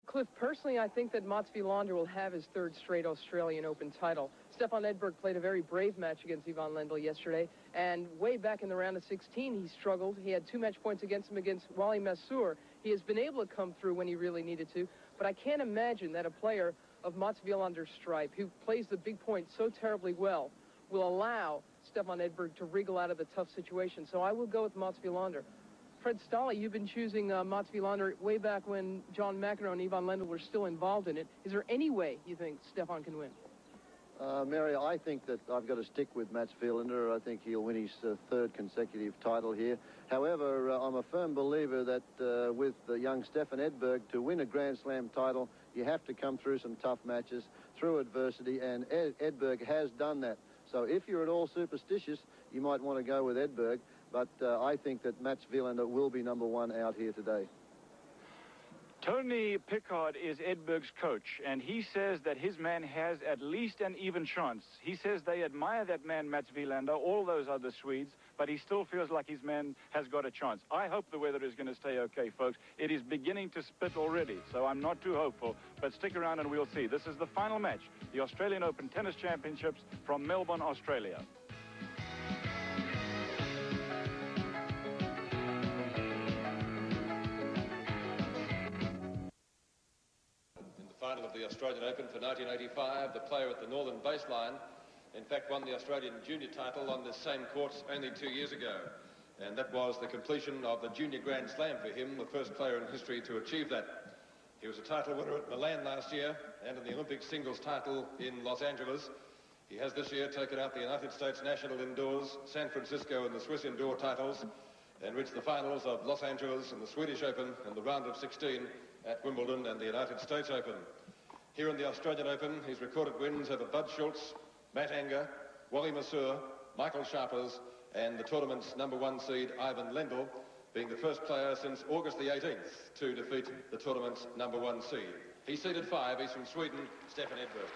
Cliff, personally, I think that Wilander will have his third straight Australian Open title. Stefan Edberg played a very brave match against Ivan Lendl yesterday, and way back in the round of 16, he struggled. He had 2 match points against him against Wally Masur. He has been able to come through when he really needed to, but I can't imagine that a player of Wilander's stripe, who plays the big point so terribly well, will allow Stefan Edberg to wriggle out of the tough situation. So I will go with Wilander. Fred Stolle, you've been choosing Wilander way back when John McEnroe and Ivan Lendl were still involved in it. Is there any way you think Stefan can win? Mary, I think that I've got to stick with Wilander. I think he'll win his third consecutive title here. However, I'm a firm believer that with young Stefan Edberg, to win a Grand Slam title, you have to come through some tough matches, through adversity, and Edberg has done that. So if you're at all superstitious, you might want to go with Edberg. But I think that Wilander will be #1 out here today. Tony Pickard is Edberg's coach, and he says that his man has at least an even chance. He says they admire that man, Wilander, all those other Swedes, but he still feels like his man has got a chance. I hope the weather is going to stay okay, folks. It is beginning to spit already, so I'm not too hopeful, but stick around and we'll see. This is the final match, the Australian Open Tennis Championships from Melbourne, Australia. Final of the Australian Open for 1985, the player at the northern baseline, in fact, won the Australian junior title on this same course only 2 years ago. And that was the completion of the junior Grand Slam for him, the first player in history to achieve that. He was a title winner at Milan last year and in the Olympic singles title in Los Angeles. He has this year taken out the United States National Indoors, San Francisco and the Swiss Indoor titles, and reached the finals of Los Angeles and the Swedish Open and the round of 16 at Wimbledon and the United States Open. Here in the Australian Open, he's recorded wins over Bud Schultz, Matt Anger, Wally Masur, Michael Sharpers, and the tournament's #1 seed, Ivan Lendl, being the first player since August the 18th to defeat the tournament's #1 seed. He's seeded 5. He's from Sweden, Stefan Edberg.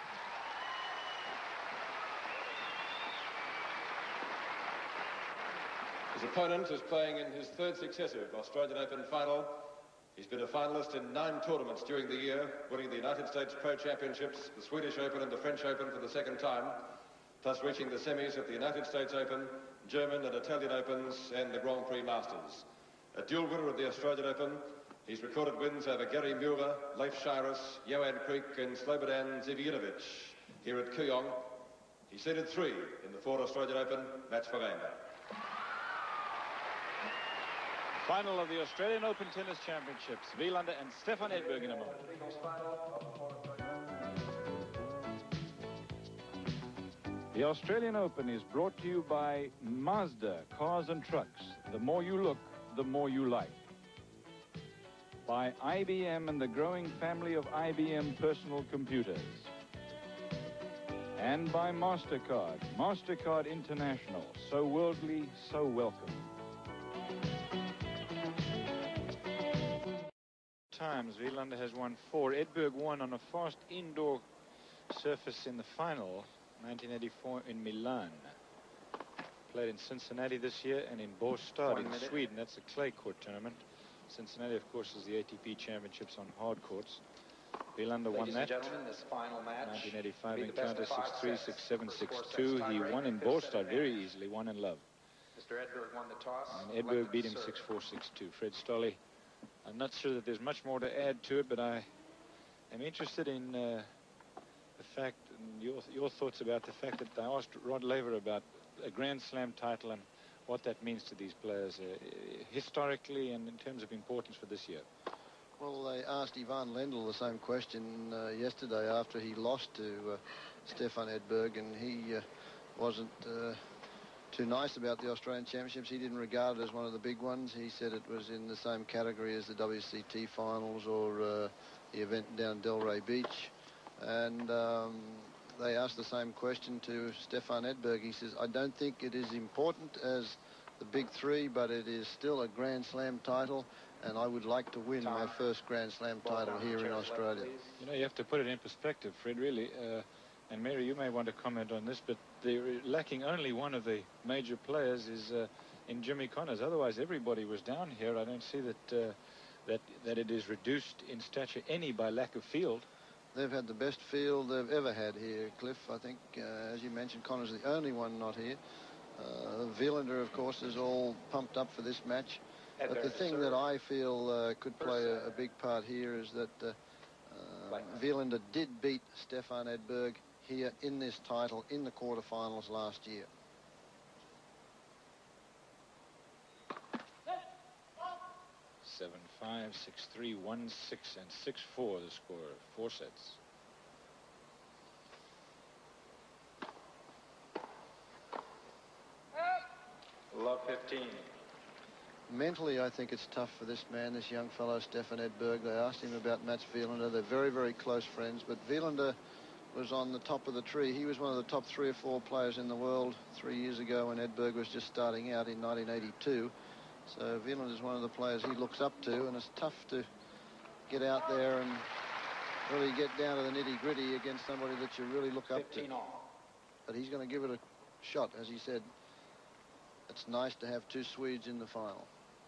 His opponent is playing in his third successive Australian Open final. He's been a finalist in 9 tournaments during the year, winning the United States Pro Championships, the Swedish Open and the French Open for the second time, plus reaching the semis at the United States Open, German and Italian Opens, and the Grand Prix Masters. A dual winner of the Australian Open, he's recorded wins over Gary Mueller, Leif Shiras, Johan Kriek and Slobodan Zivjinovic. Here at Kuyong, he seeded 3 in the Ford Australian Open, Wilander. Final of the Australian Open Tennis Championships, Wilander and Stefan Edberg in a moment. The Australian Open is brought to you by Mazda Cars and Trucks. The more you look, the more you like. By IBM and the growing family of IBM personal computers. And by MasterCard, MasterCard International, so worldly, so welcome. Times Wilander has won 4. Edberg won on a fast indoor surface in the final, 1984 in Milan. Played in Cincinnati this year and in Båstad in Sweden. That's a clay court tournament. Cincinnati, of course, is the ATP Championships on hard courts. Wilander won that. This final match, 1985 encounter 6-3, 6-7, 6-2. He won in Båstad very easily, won in love. Mr. Edberg won the toss. And Edberg beat him 6-4, 6-2. Fred Stolle, I'm not sure that there's much more to add to it, but I am interested in the fact, and your thoughts about the fact that I asked Rod Laver about a Grand Slam title and what that means to these players historically and in terms of importance for this year. Well, they asked Ivan Lendl the same question yesterday after he lost to Stefan Edberg, and he wasn't too nice about the Australian Championships. He didn't regard it as one of the big ones. He said it was in the same category as the WCT finals or the event down Delray Beach. And they asked the same question to Stefan Edberg. He says, I don't think it is important as the big 3, but it is still a Grand Slam title, and I would like to win my first Grand Slam title here in Australia. You know, you have to put it in perspective, Fred, really. And Mary, you may want to comment on this, but they're lacking only one of the major players is in Jimmy Connors. Otherwise, everybody was down here. I don't see that that it is reduced in stature any by lack of field. They've had the best field they've ever had here, Cliff. I think, as you mentioned, Connor's the only one not here. Wilander, of course, is all pumped up for this match. But the thing that I feel could play a big part here is that Wilander did beat Stefan Edberg here in this title in the quarterfinals last year. Seven, 5, 6-3, 1-6, and 6-4 the score. 4 sets. Love 15. Mentally, I think it's tough for this man, this young fellow, Stefan Edberg. They asked him about Mats Wilander. They're very, very close friends, but Wilander was on the top of the tree. He was one of the top 3 or 4 players in the world 3 years ago when Edberg was just starting out in 1982. So Wilander is one of the players he looks up to, and it's tough to get out there and really get down to the nitty-gritty against somebody that you really look up to. But he's going to give it a shot, as he said. It's nice to have 2 Swedes in the final.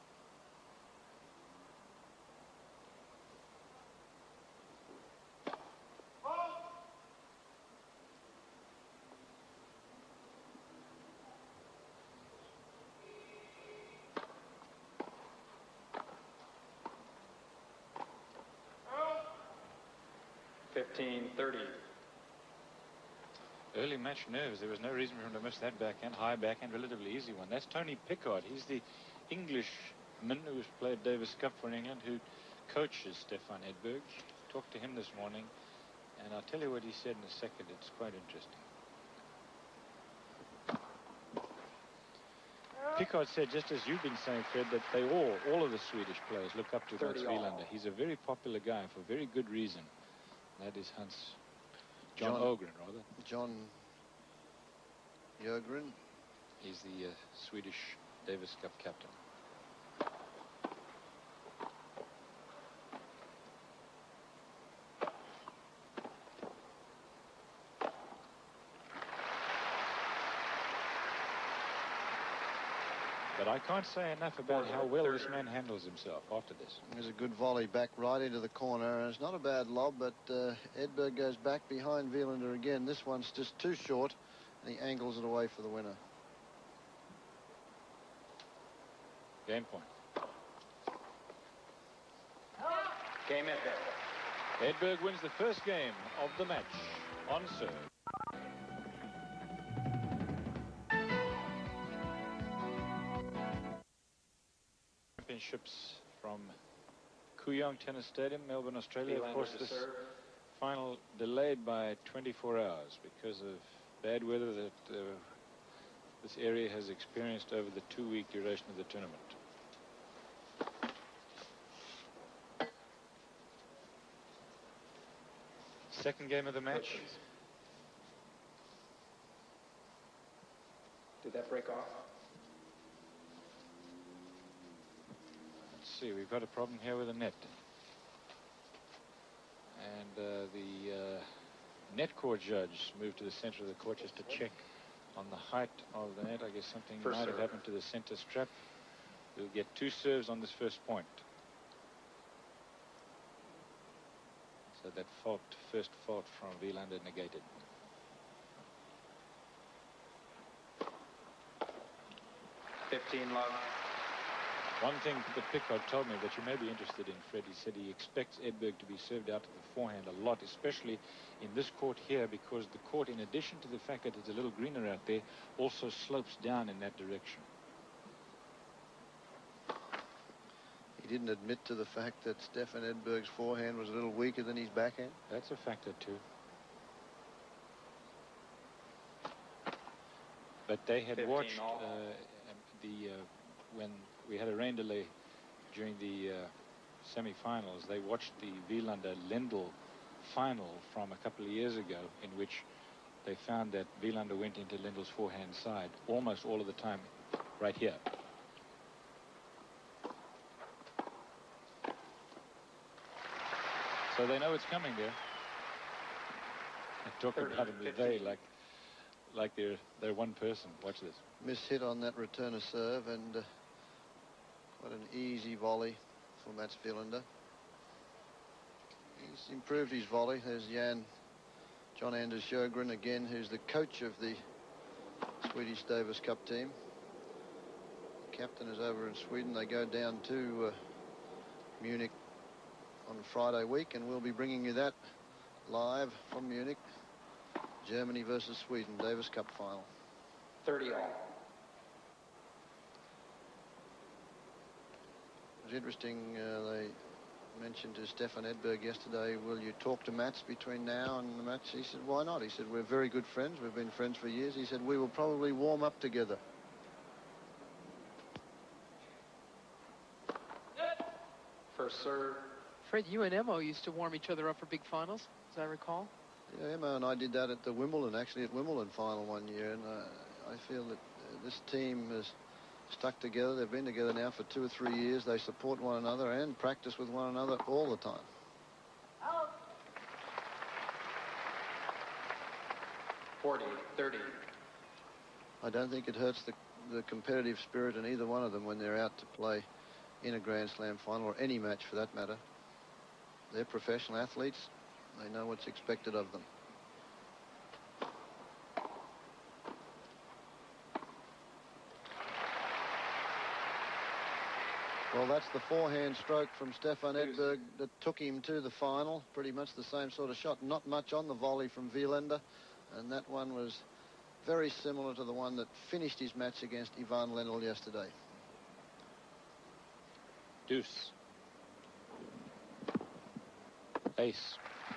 Early match nerves. There was no reason for him to miss that backhand. High backhand, relatively easy one. That's Tony Pickard. He's the Englishman who's played Davis Cup for England, who coaches Stefan Edberg. Talked to him this morning, and I'll tell you what he said in a second. It's quite interesting. Pickard said, just as you've been saying, Fred, that they all of the Swedish players look up to Mats Wilander. He's a very popular guy for very good reason. That is John Ogren, rather. John Ogren. He's the Swedish Davis Cup captain. But I can't say enough about how well this man handles himself after this. There's a good volley back right into the corner, and it's not a bad lob, but Edberg goes back behind Wilander again. This one's just too short, and he angles it away for the winner. Game point. Game Edberg. Edberg wins the first game of the match on serve. Championships from Kooyong Tennis Stadium, Melbourne, Australia. Of course, this final delayed by 24 hours because of bad weather that this area has experienced over the 2-week duration of the tournament. Second game of the match. Did that break off? Let's see, we've got a problem here with the net. And the net court judge moved to the center of the court just to check on the height of the net. I guess something might have happened to the center strap. We'll get 2 serves on this first point. So that first fault from Wilander negated. Love. One thing that Pickard told me that you may be interested in, Fred, he said he expects Edberg to be served out to the forehand a lot, especially in this court here, because the court, in addition to the fact that it's a little greener out there, also slopes down in that direction. He didn't admit to the fact that Stefan Edberg's forehand was a little weaker than his backhand. That's a factor too. But they had watched when we had a rain delay during the semi-finals. They watched the Wilander-Lendl final from a couple of years ago, in which they found that Wilander went into Lendl's forehand side almost all of the time, right here. So they know it's coming there. I talk about it today like they're one person. Watch this. Miss hit on that return of serve, and quite an easy volley for Mats Wilander. He's improved his volley. There's John Anders Sjögren again, who's the coach of the Swedish Davis Cup team. The captain is over in Sweden. They go down to Munich on Friday week, and we'll be bringing you that live from Munich. Germany versus Sweden, Davis Cup final. 30 all. It was interesting, they mentioned to Stefan Edberg yesterday, will you talk to Mats between now and the match? He said, why not? He said, we're very good friends. We've been friends for years. He said, we will probably warm up together. First serve. Fred, you and Emo used to warm each other up for big finals, as I recall. Yeah, Emma and I did that at the Wimbledon, actually at Wimbledon final one year, and I feel that this team has stuck together. They've been together now for 2 or 3 years. They support one another and practice with one another all the time. 40, 30. I don't think it hurts the competitive spirit in either one of them when they're out to play in a Grand Slam final, or any match for that matter. They're professional athletes. They know what's expected of them. Well, that's the forehand stroke from Stefan Edberg that took him to the final. Pretty much the same sort of shot. Not much on the volley from Wilander. And that one was very similar to the one that finished his match against Ivan Lendl yesterday. Deuce. Ace.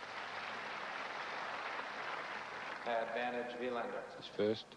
Advantage Wilander. His first.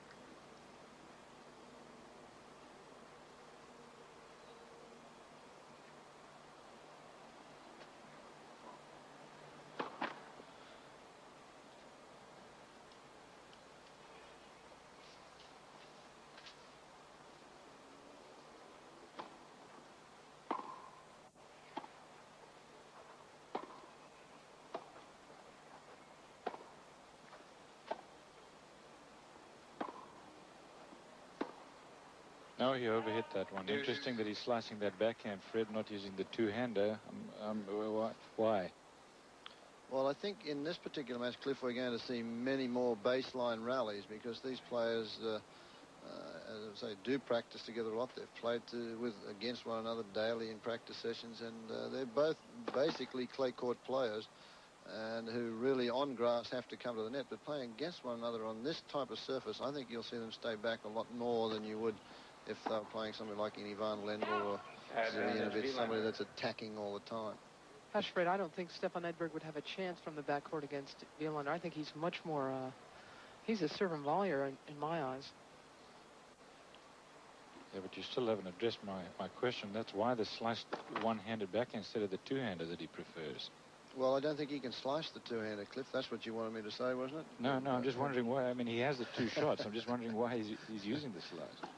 No, he overhit that one. Interesting that he's slicing that backhand, Fred, not using the two-hander. Why? Well, I think in this particular match, Cliff, we're going to see many more baseline rallies because these players, as I say, do practice together a lot. They've played against one another daily in practice sessions, and they're both basically clay court players and who really on grass have to come to the net. But playing against one another on this type of surface, I think you'll see them stay back a lot more than you would if they were playing somebody like Ivan Lendl or somebody that's attacking all the time. Gosh, Fred, I don't think Stefan Edberg would have a chance from the backcourt against Wilander. I think he's much more, he's a serve and volleyer in my eyes. Yeah, but you still haven't addressed my question. That's why the sliced one-handed backhand instead of the two-hander that he prefers. Well, I don't think he can slice the two-hander, Cliff. That's what you wanted me to say, wasn't it? No, I'm just wondering why. I mean, he has the two shots. I'm just wondering why he's using the slice.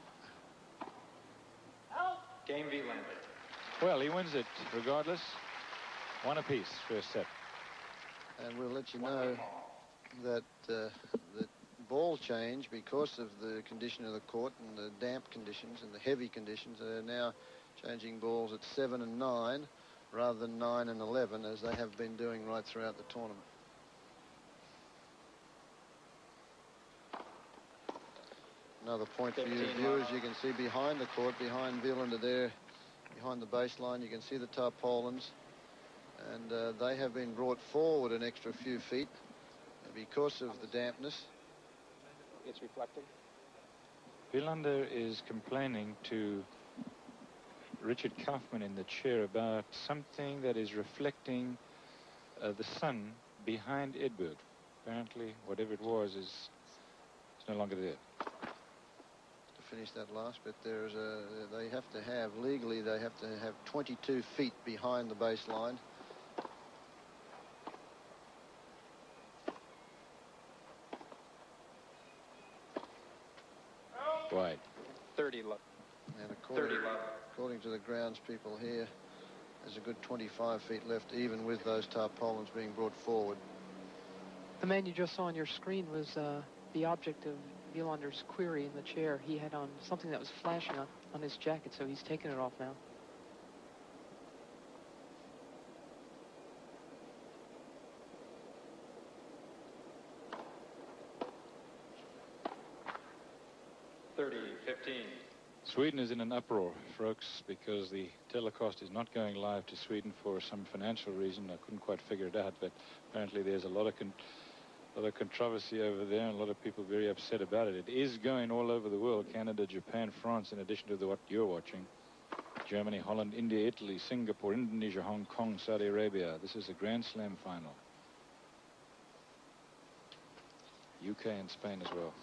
Game Wilander. Well, he wins it regardless. One apiece, first set. And we'll let you know that the ball change, because of the condition of the court and the damp conditions and the heavy conditions, they're now changing balls at 7 and 9 rather than 9 and 11, as they have been doing right throughout the tournament. Another point for you viewers, you can see behind the court, behind Wilander there, behind the baseline, you can see the tarpaulins, and they have been brought forward an extra few feet because of the dampness. It's reflecting. Wilander is complaining to Richard Kaufman in the chair about something that is reflecting the sun behind Edberg. Apparently, whatever it was is no longer there. To finish that last bit, they have to have, legally, they have to have 22 feet behind the baseline. Wide. 30 love. And according to the grounds people here, there's a good 25 feet left, even with those tarpaulins being brought forward. The man you just saw on your screen was the object of Wilander's query in the chair. He had on something that was flashing on his jacket, so he's taken it off now. 30-15. Sweden is in an uproar, folks, because the telecast is not going live to Sweden for some financial reason. I couldn't quite figure it out, but apparently there's a lot of controversy over there, and a lot of people very upset about it. It is going all over the world: Canada, Japan, France, in addition to what you're watching. Germany, Holland, India, Italy, Singapore, Indonesia, Hong Kong, Saudi Arabia. This is a Grand Slam final. UK and Spain as well.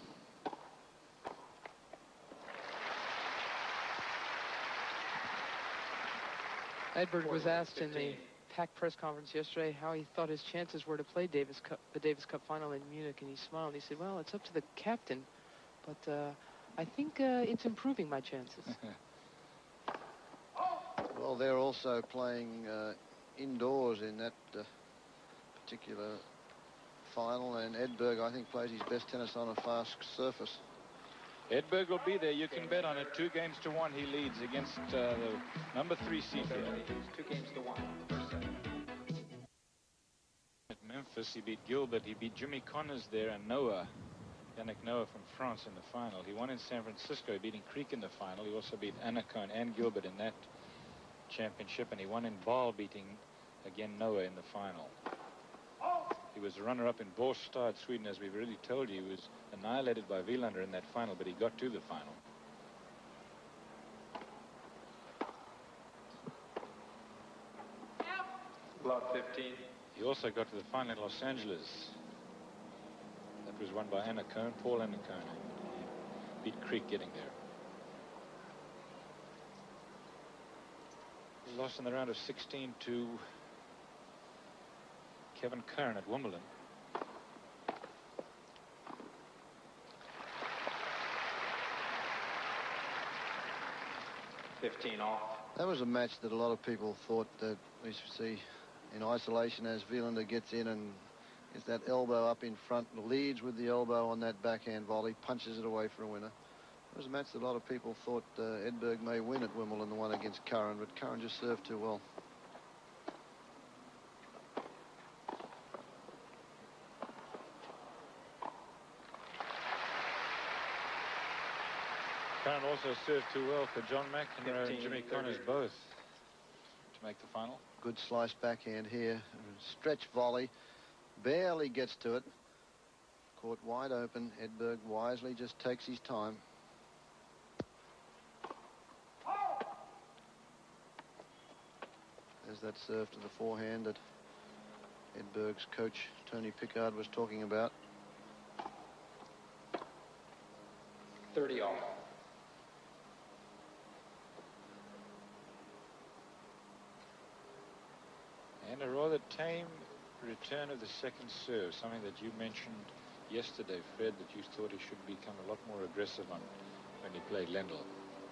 Edberg was asked in the packed press conference yesterday how he thought his chances were to play the Davis Cup final in Munich, and he smiled. He said, well, it's up to the captain, but I think it's improving my chances. Well, they're also playing indoors in that particular final, and Edberg, I think, plays his best tennis on a fast surface. Edberg will be there. You can bet on it. 2-1 he leads against the number 3 seed here. 2-1. At Memphis, he beat Gilbert. He beat Jimmy Connors there, and Yannick Noah from France in the final. He won in San Francisco, beating Creek in the final. He also beat Anacone and Gilbert in that championship, and he won in Ball, beating again Noah in the final. He was a runner-up in Båstad, Sweden, as we've already told you. He was annihilated by Wilander in that final, but he got to the final. Block 15. He also got to the final in Los Angeles. That was won by Anacone, Paul Anacone. He beat Creek getting there. He lost in the round of 16 to Kevin Curran at Wimbledon. Off. That was a match that a lot of people thought that we should see in isolation as Wilander gets in and gets that elbow up in front, leads with the elbow on that backhand volley, punches it away for a winner. It was a match that a lot of people thought Edberg may win at Wimbledon, the one against Curran, but Curran just served too well. Curran also served too well for John McEnroe and Jimmy Connors both to make the final. Good slice backhand here. Stretch volley. Barely gets to it. Caught wide open. Edberg wisely just takes his time. There's that serve to the forehand that Edberg's coach, Tony Pickard, was talking about. 30 off. And a rather tame return of the second serve, something that you mentioned yesterday, Fred, that you thought he should become a lot more aggressive on when he played Lendl.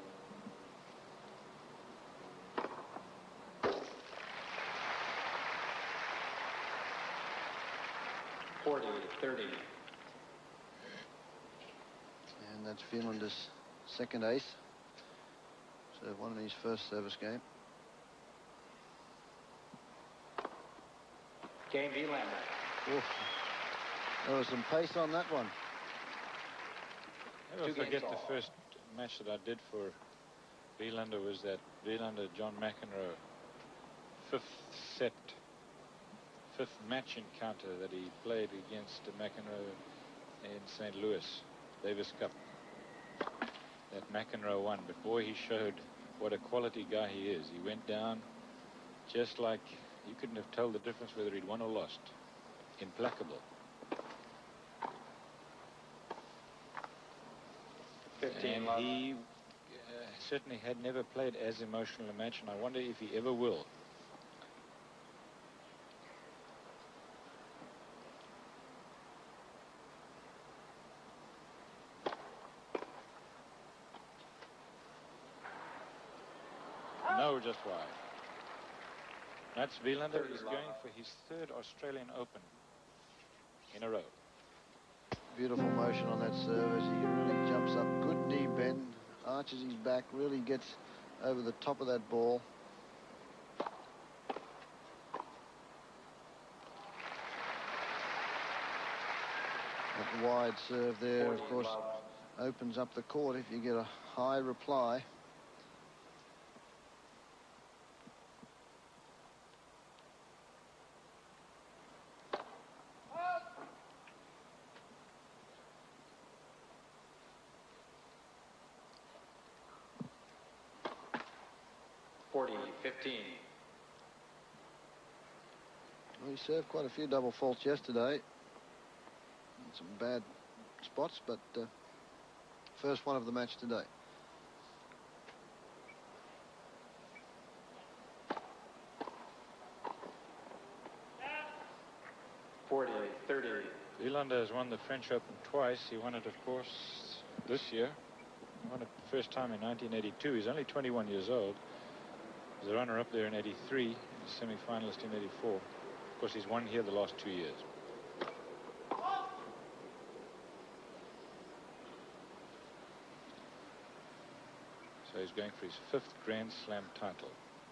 .40-30. And that's Wilander's second ace. So one in his first service game. Game Wilander. Oof. There was some pace on that one. Never forget the first match that I did for Wilander was that Wilander-John McEnroe fifth match encounter that he played against McEnroe in St. Louis, Davis Cup. That McEnroe won, but boy, he showed what a quality guy he is. He went down just like you couldn't have told the difference whether he'd won or lost. Implacable. 15 And love. he certainly had never played as emotional a match, and I wonder if he ever will. No, just wide. Mats Wilander is going for his third Australian Open in a row. Beautiful motion on that serve as he really jumps up. Good knee bend, arches his back, really gets over the top of that ball. That wide serve there, of course, opens up the court if you get a high reply. Well, he served quite a few double faults yesterday. Some bad spots, but first one of the match today. Wilander has won the French Open twice. He won it, of course, this year. He won it the first time in 1982. He's only 21 years old. He was a runner-up there in 83, a semi-finalist in 84. Of course, he's won here the last 2 years. So he's going for his 5th Grand Slam title.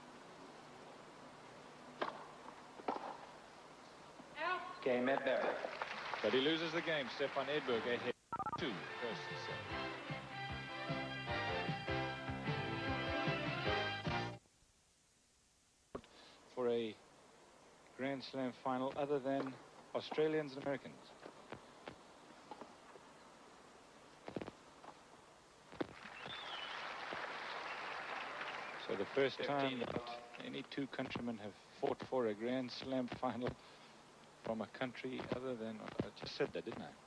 Game Edberg. But he loses the game. Stefan Edberg ahead 2 first set. For a Grand Slam final other than Australians and Americans. So the first time that any two countrymen have fought for a Grand Slam final from a country other than... I just said that, didn't I?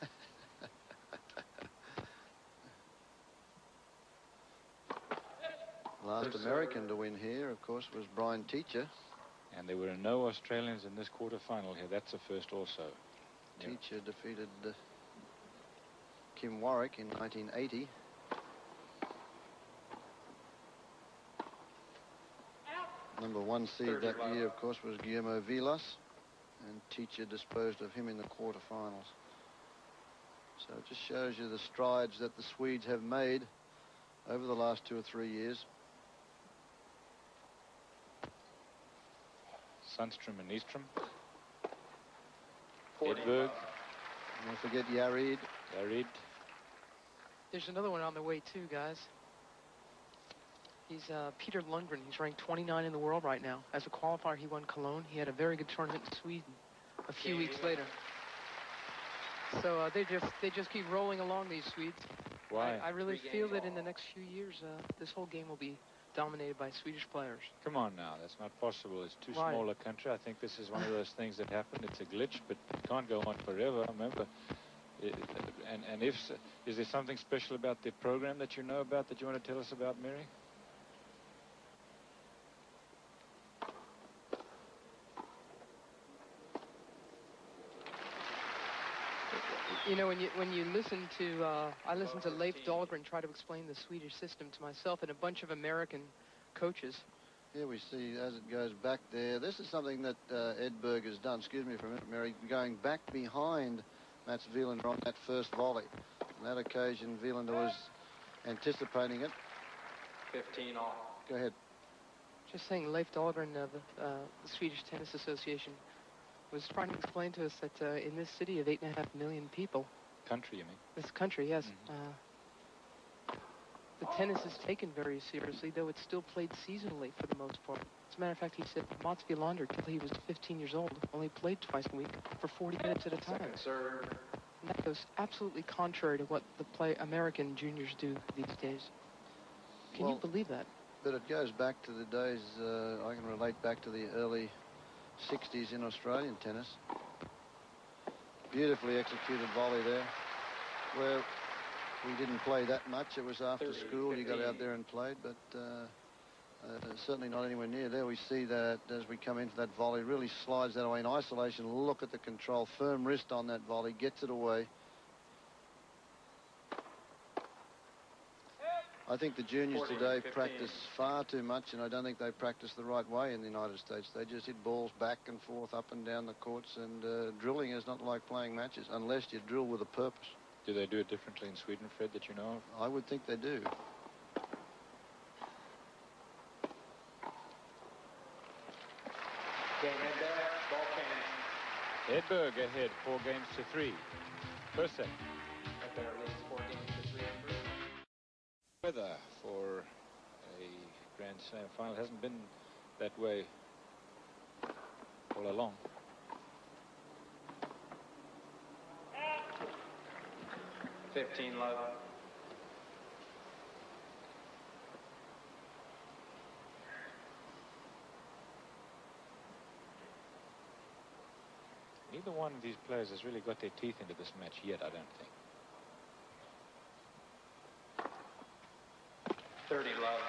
Last American to win here, of course, was Brian Teacher. And there were no Australians in this quarterfinal here. That's a first also. Teacher defeated Kim Warwick in 1980. Number 1 seed that year, of course, was Guillermo Vilas. And Teacher disposed of him in the quarterfinals. So it just shows you the strides that the Swedes have made over the last 2 or 3 years. Sundström and Nyström. Edberg. Don't forget Yared. There's another one on the way too, guys. He's Peter Lundgren. He's ranked 29 in the world right now. As a qualifier, he won Cologne. He had a very good tournament in Sweden a few weeks later. So they just keep rolling along, these Swedes. Why? I really feel that in the next few years, this whole game will be dominated by Swedish players. Come on now, that's not possible. It's too Why? small a country. I think this is one of those things that happen. It's a glitch, but it can't go on forever. Remember, is there something special about the program that you know about that you want to tell us about, Mary? You know, when you listen to, I listened to Leif Dahlgren try to explain the Swedish system to myself and a bunch of American coaches. Here we see, as it goes back there, this is something that Edberg has done. Excuse me for a minute, Mary. Going back behind Mats Wilander on that first volley. On that occasion, Wilander was anticipating it. 15 all. Go ahead. Just saying, Leif Dahlgren of the Swedish Tennis Association was trying to explain to us that in this city of 8.5 million people... Country, you mean? This country, yes. The tennis is taken very seriously, though it's still played seasonally for the most part. As a matter of fact, he said Mats Wilander, till he was 15 years old, only played twice a week for 40 minutes at a time. And that goes absolutely contrary to what the American juniors do these days. Can you believe that? But it goes back to the days, I can relate back to the early 60s in Australian tennis. Beautifully executed volley there, where we didn't play that much. It was after school, you got out there and played, but certainly not anywhere near there. We see that as we come into that volley, really slides that away in isolation. Look at the control, firm wrist on that volley, gets it away. I think the juniors today practice far too much, and I don't think they practice the right way in the United States. They just hit balls back and forth, up and down the courts, and drilling is not like playing matches, unless you drill with a purpose. Do they do it differently in Sweden, Fred, that you know of? I would think they do. Edberg ahead, 4 games to 3. First set. Edberg leads 4 games to 3. weather for a Grand Slam final. It hasn't been that way all along. $15 love. Neither one of these players has really got their teeth into this match yet, I don't think. 30 love.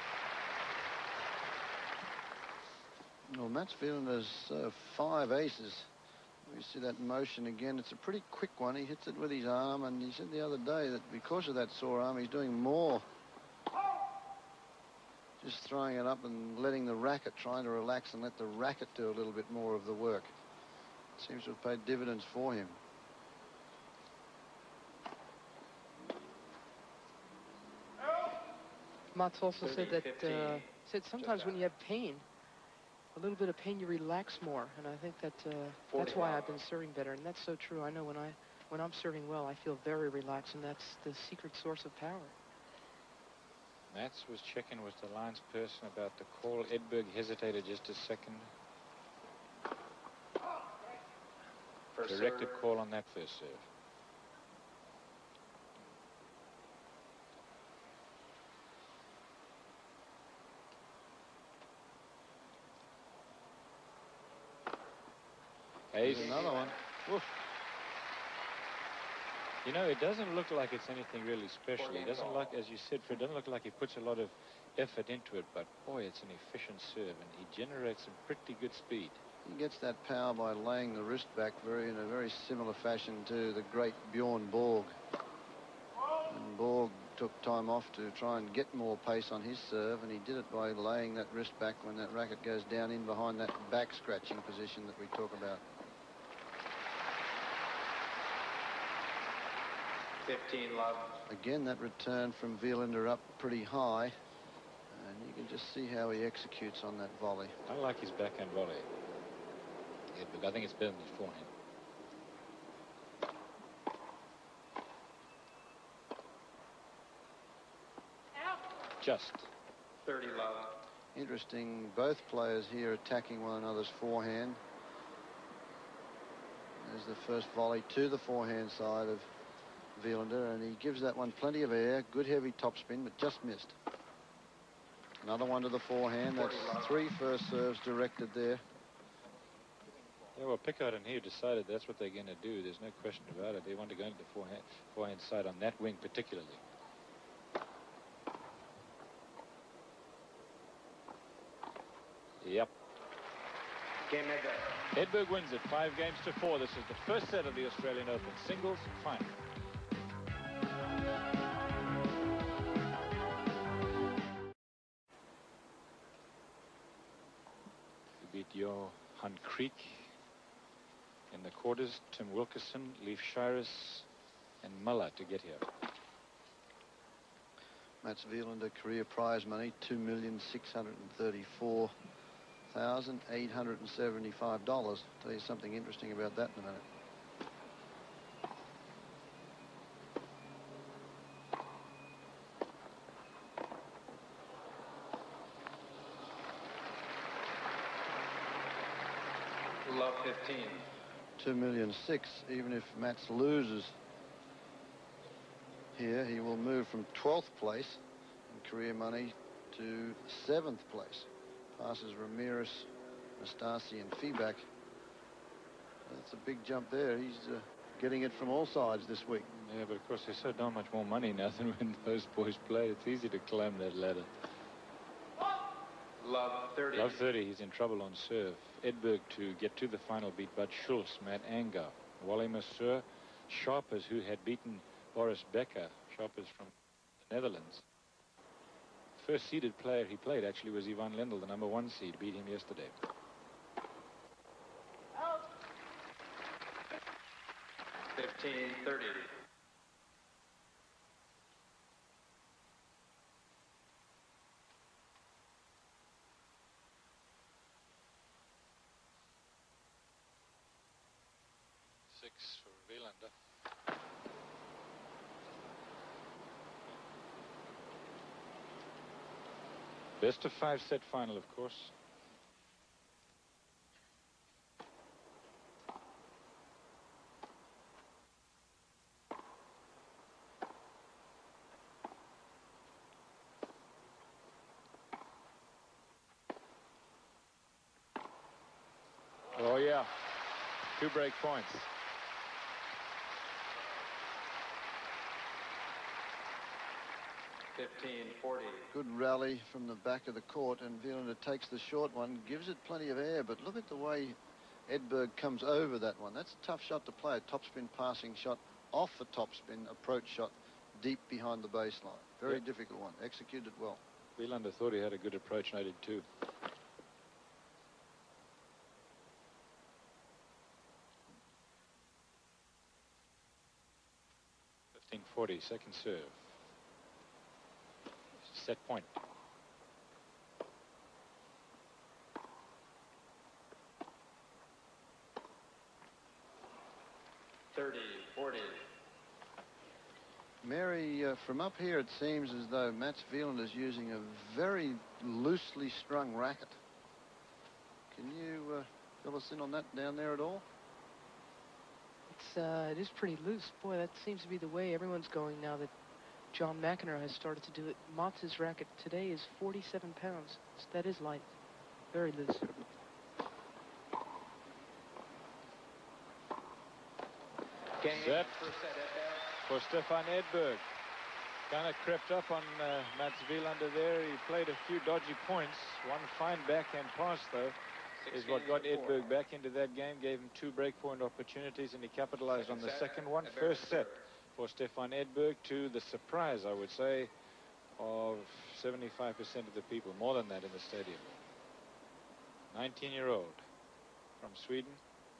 Well, Mats Wielander's 5 aces. We see that motion again. It's a pretty quick one. He hits it with his arm, and he said the other day that because of that sore arm, he's doing more. Just throwing it up and letting the racket, trying to relax and let the racket do a little bit more of the work. Seems to have paid dividends for him. Mats also said that 15. said sometimes when you have pain, a little bit of pain, you relax more, and I think that that's why I've been serving better, and that's so true. I know when I'm serving well, I feel very relaxed, and that's the secret source of power. Mats was checking with the lines person about the call. Edberg hesitated just a second. Directed call on that first serve. Ace. Another one. Woof. You know, it doesn't look like it's anything really special. It doesn't look, as you said, Fred, it doesn't look like he puts a lot of effort into it, but boy, it's an efficient serve, and he generates some pretty good speed. He gets that power by laying the wrist back in a very similar fashion to the great Bjorn Borg. And Borg took time off to try and get more pace on his serve, and he did it by laying that wrist back when that racket goes down in behind that back scratching position that we talk about. 15 love. Again, that return from Wilander up pretty high, and you can just see how he executes on that volley. I like his backhand volley. Edberg, I think it's better than his forehand. Just 30 love. Interesting, both players here attacking one another's forehand. There's the first volley to the forehand side of Wilander, and he gives that one plenty of air. Good heavy topspin, but just missed. Another one to the forehand. That's 3 first serves directed there. Yeah, well, Pickard and he decided that's what they're going to do. There's no question about it. They want to go into the forehand side on that wing particularly. Yep. Game Edberg. Edberg wins it 5-4. This is the first set of the Australian Open singles final. He beat Johan Creek in the quarters. Tim Wilkerson, Leif Shiras, and Muller to get here. Mats Wilander career prize money $2,634,875. Tell you something interesting about that in a minute. Love 15. 2,600,000. Even if Mats loses here, he will move from 12th place in career money to 7th place. Passes Ramirez, Nastasi, and Feeback. That's a big jump there. He's getting it from all sides this week. Yeah, but of course there's so darn much more money now than when those boys played. It's easy to climb that ladder. Love 30. Love 30, he's in trouble on serve. Edberg to get to the final beat Bud Schultz, Matt Anger, Wally Masseur, Sharpers, who had beaten Boris Becker. Sharpers from the Netherlands. First seeded player he played actually was Ivan Lendl, the number 1 seed, beat him yesterday. Out. 15-30. For Wilander. Best of 5 set final, of course. Oh, yeah. 2 break points. Good rally from the back of the court, and Wilander takes the short one, gives it plenty of air, but look at the way Edberg comes over that one. That's a tough shot to play, a topspin passing shot off a topspin approach shot deep behind the baseline. Very difficult one, executed well. Wilander thought he had a good approach, and I did too. 40, second serve. Set point. Mary, from up here it seems as though Mats Wilander is using a very loosely strung racket. Can you fill us in on that down there at all? It is pretty loose. Boy, that seems to be the way everyone's going now that John McEnroe has started to do it. Motz's racket today is 47 pounds. That is light. Very loose. Set for Stefan Edberg. Kind of crept up on Mats Wilander there. He played a few dodgy points. One fine backhand pass, though, is what got Edberg back into that game, gave him 2 breakpoint opportunities, and he capitalized on the second one. First set for Stefan Edberg, to the surprise, I would say, of 75% of the people, more than that in the stadium. 19-year-old from Sweden.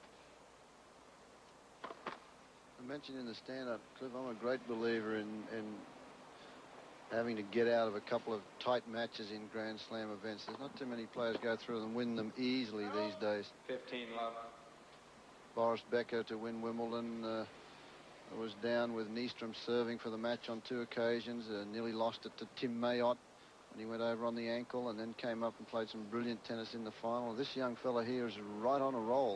I mentioned in the stand-up, Cliff, I'm a great believer in having to get out of a couple of tight matches in Grand Slam events. There's not too many players go through and win them easily these days. 15 love. Boris Becker to win Wimbledon was down with Nystrom serving for the match on 2 occasions. Nearly lost it to Tim Mayotte when he went over on the ankle, and then came up and played some brilliant tennis in the final. This young fella here is right on a roll.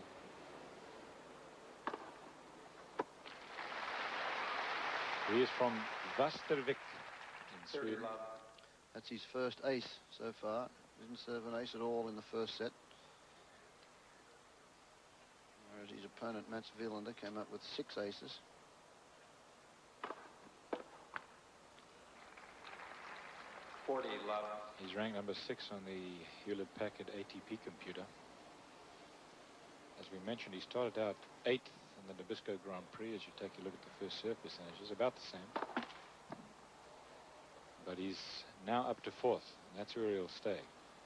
He is from Västervik in Sweden. That's his first ace so far. Didn't serve an ace at all in the first set. Whereas his opponent, Mats Wilander, came up with 6 aces. He's ranked number 6 on the Hewlett-Packard ATP computer. As we mentioned, he started out 8th in the Nabisco Grand Prix. As you take a look at the first serve percentages, about the same. But he's now up to 4th, and that's where he'll stay.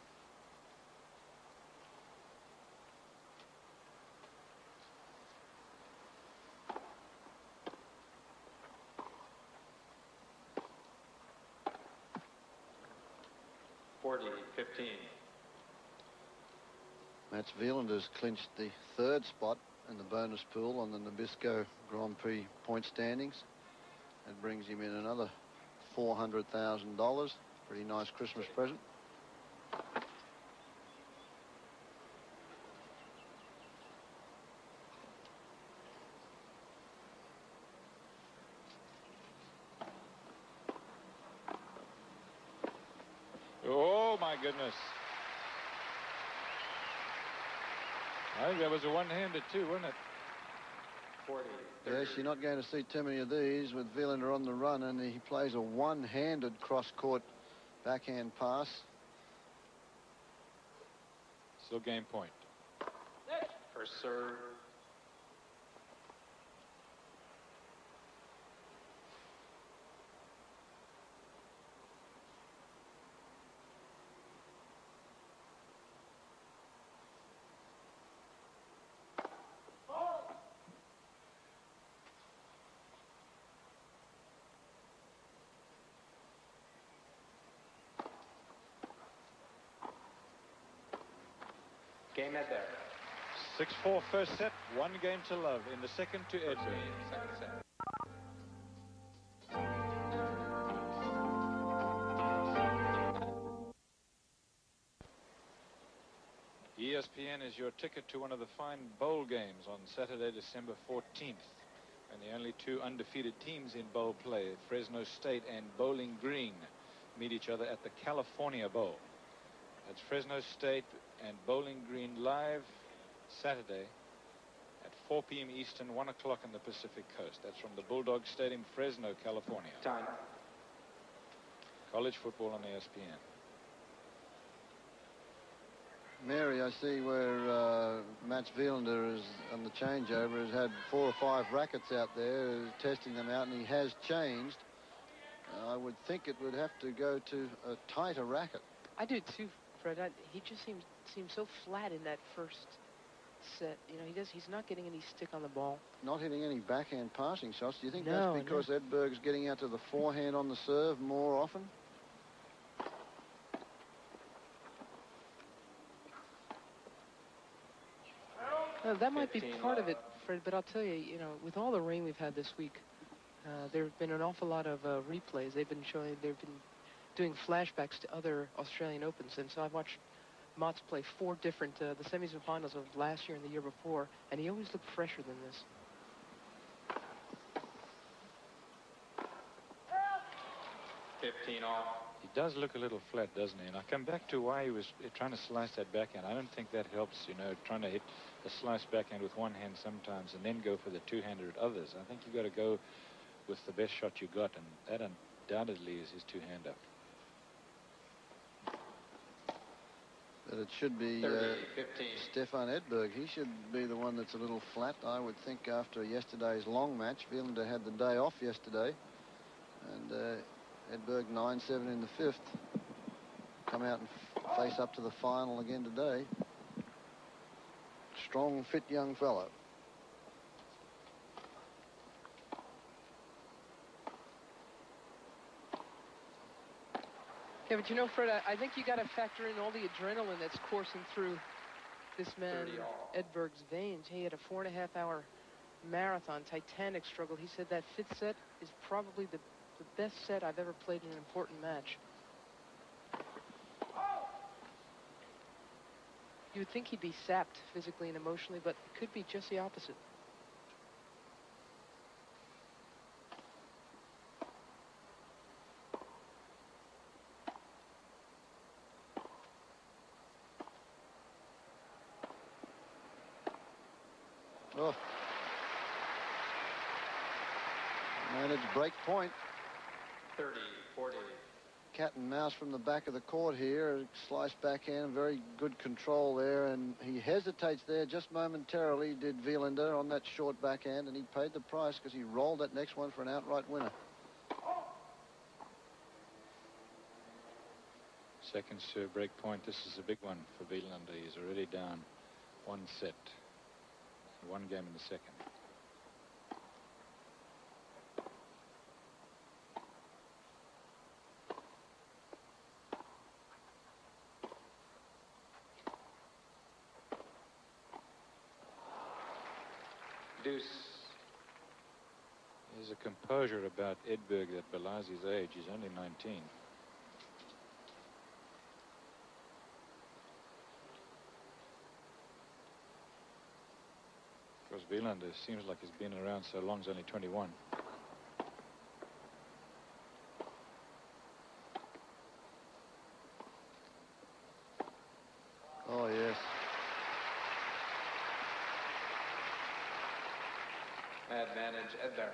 Mats Wielander's clinched the 3rd spot in the bonus pool on the Nabisco Grand Prix point standings. That brings him in another $400,000. Pretty nice Christmas present. Oh, my goodness. I think that was a one-handed too, wasn't it? 40. Yes, you're not going to see too many of these with Wilander on the run, and he plays a one-handed cross-court backhand pass. Still game point. First serve. Game Edberg. 6-4 first set, 1 game to love in the second to Edberg. Second set. ESPN is your ticket to one of the fine bowl games on Saturday, December 14th. And the only two undefeated teams in bowl play, Fresno State and Bowling Green, meet each other at the California Bowl. That's Fresno State and Bowling Green live Saturday at 4 p.m. Eastern, 1 o'clock on the Pacific Coast. That's from the Bulldog Stadium, Fresno, California. Time. College football on ESPN. Mary, I see where Mats Wilander is on the changeover, has had 4 or 5 rackets out there, testing them out, and he has changed. I would think it would have to go to a tighter racket. I do too, Fred. He just seems so flat in that first set. You know, he's not getting any stick on the ball. Not hitting any backhand passing shots. Do you think No, that's because Edberg's getting out to the forehand on the serve more often? That might be part of it, Fred, but I'll tell you, you know, with all the rain we've had this week, there have been an awful lot of replays. They've been doing flashbacks to other Australian Opens, and so I've watched Mats play 4 different, the semis and finals of last year and the year before, and he always looked fresher than this. 15 off. He does look a little flat, doesn't he? And I come back to why he was trying to slice that backhand. I don't think that helps, you know, trying to hit a slice backhand with one hand sometimes and then go for the two-hander at others. I think you've got to go with the best shot you got, and that undoubtedly is his two-hander. But it should be 30, 15. Stefan Edberg. He should be the one that's a little flat, I would think, after yesterday's long match. Wilander had the day off yesterday, and Edberg 9-7 in the 5th. Come out and face up to the final again today. Strong, fit young fellow. Yeah, but you know, Fred, I think you got to factor in all the adrenaline that's coursing through this man Edberg's veins. He had a 4.5-hour marathon, titanic struggle. He said that 5th set is probably the best set I've ever played in an important match. You would think he'd be sapped physically and emotionally, but it could be just the opposite. Oh. Managed break point. 30, 40. Cat and mouse from the back of the court here. Slice backhand, very good control there, and he hesitates there just momentarily, did Wilander, on that short backhand, and he paid the price because he rolled that next one for an outright winner. Second serve break point. This is a big one for Wilander. He's already down 1 set. 1 game in the second. Deuce. There's a composure about Edberg that belies his age. He's only 19. Of course, Wilander seems like he's been around so long. He's only 21. Oh, yes. Advantage, Edberg.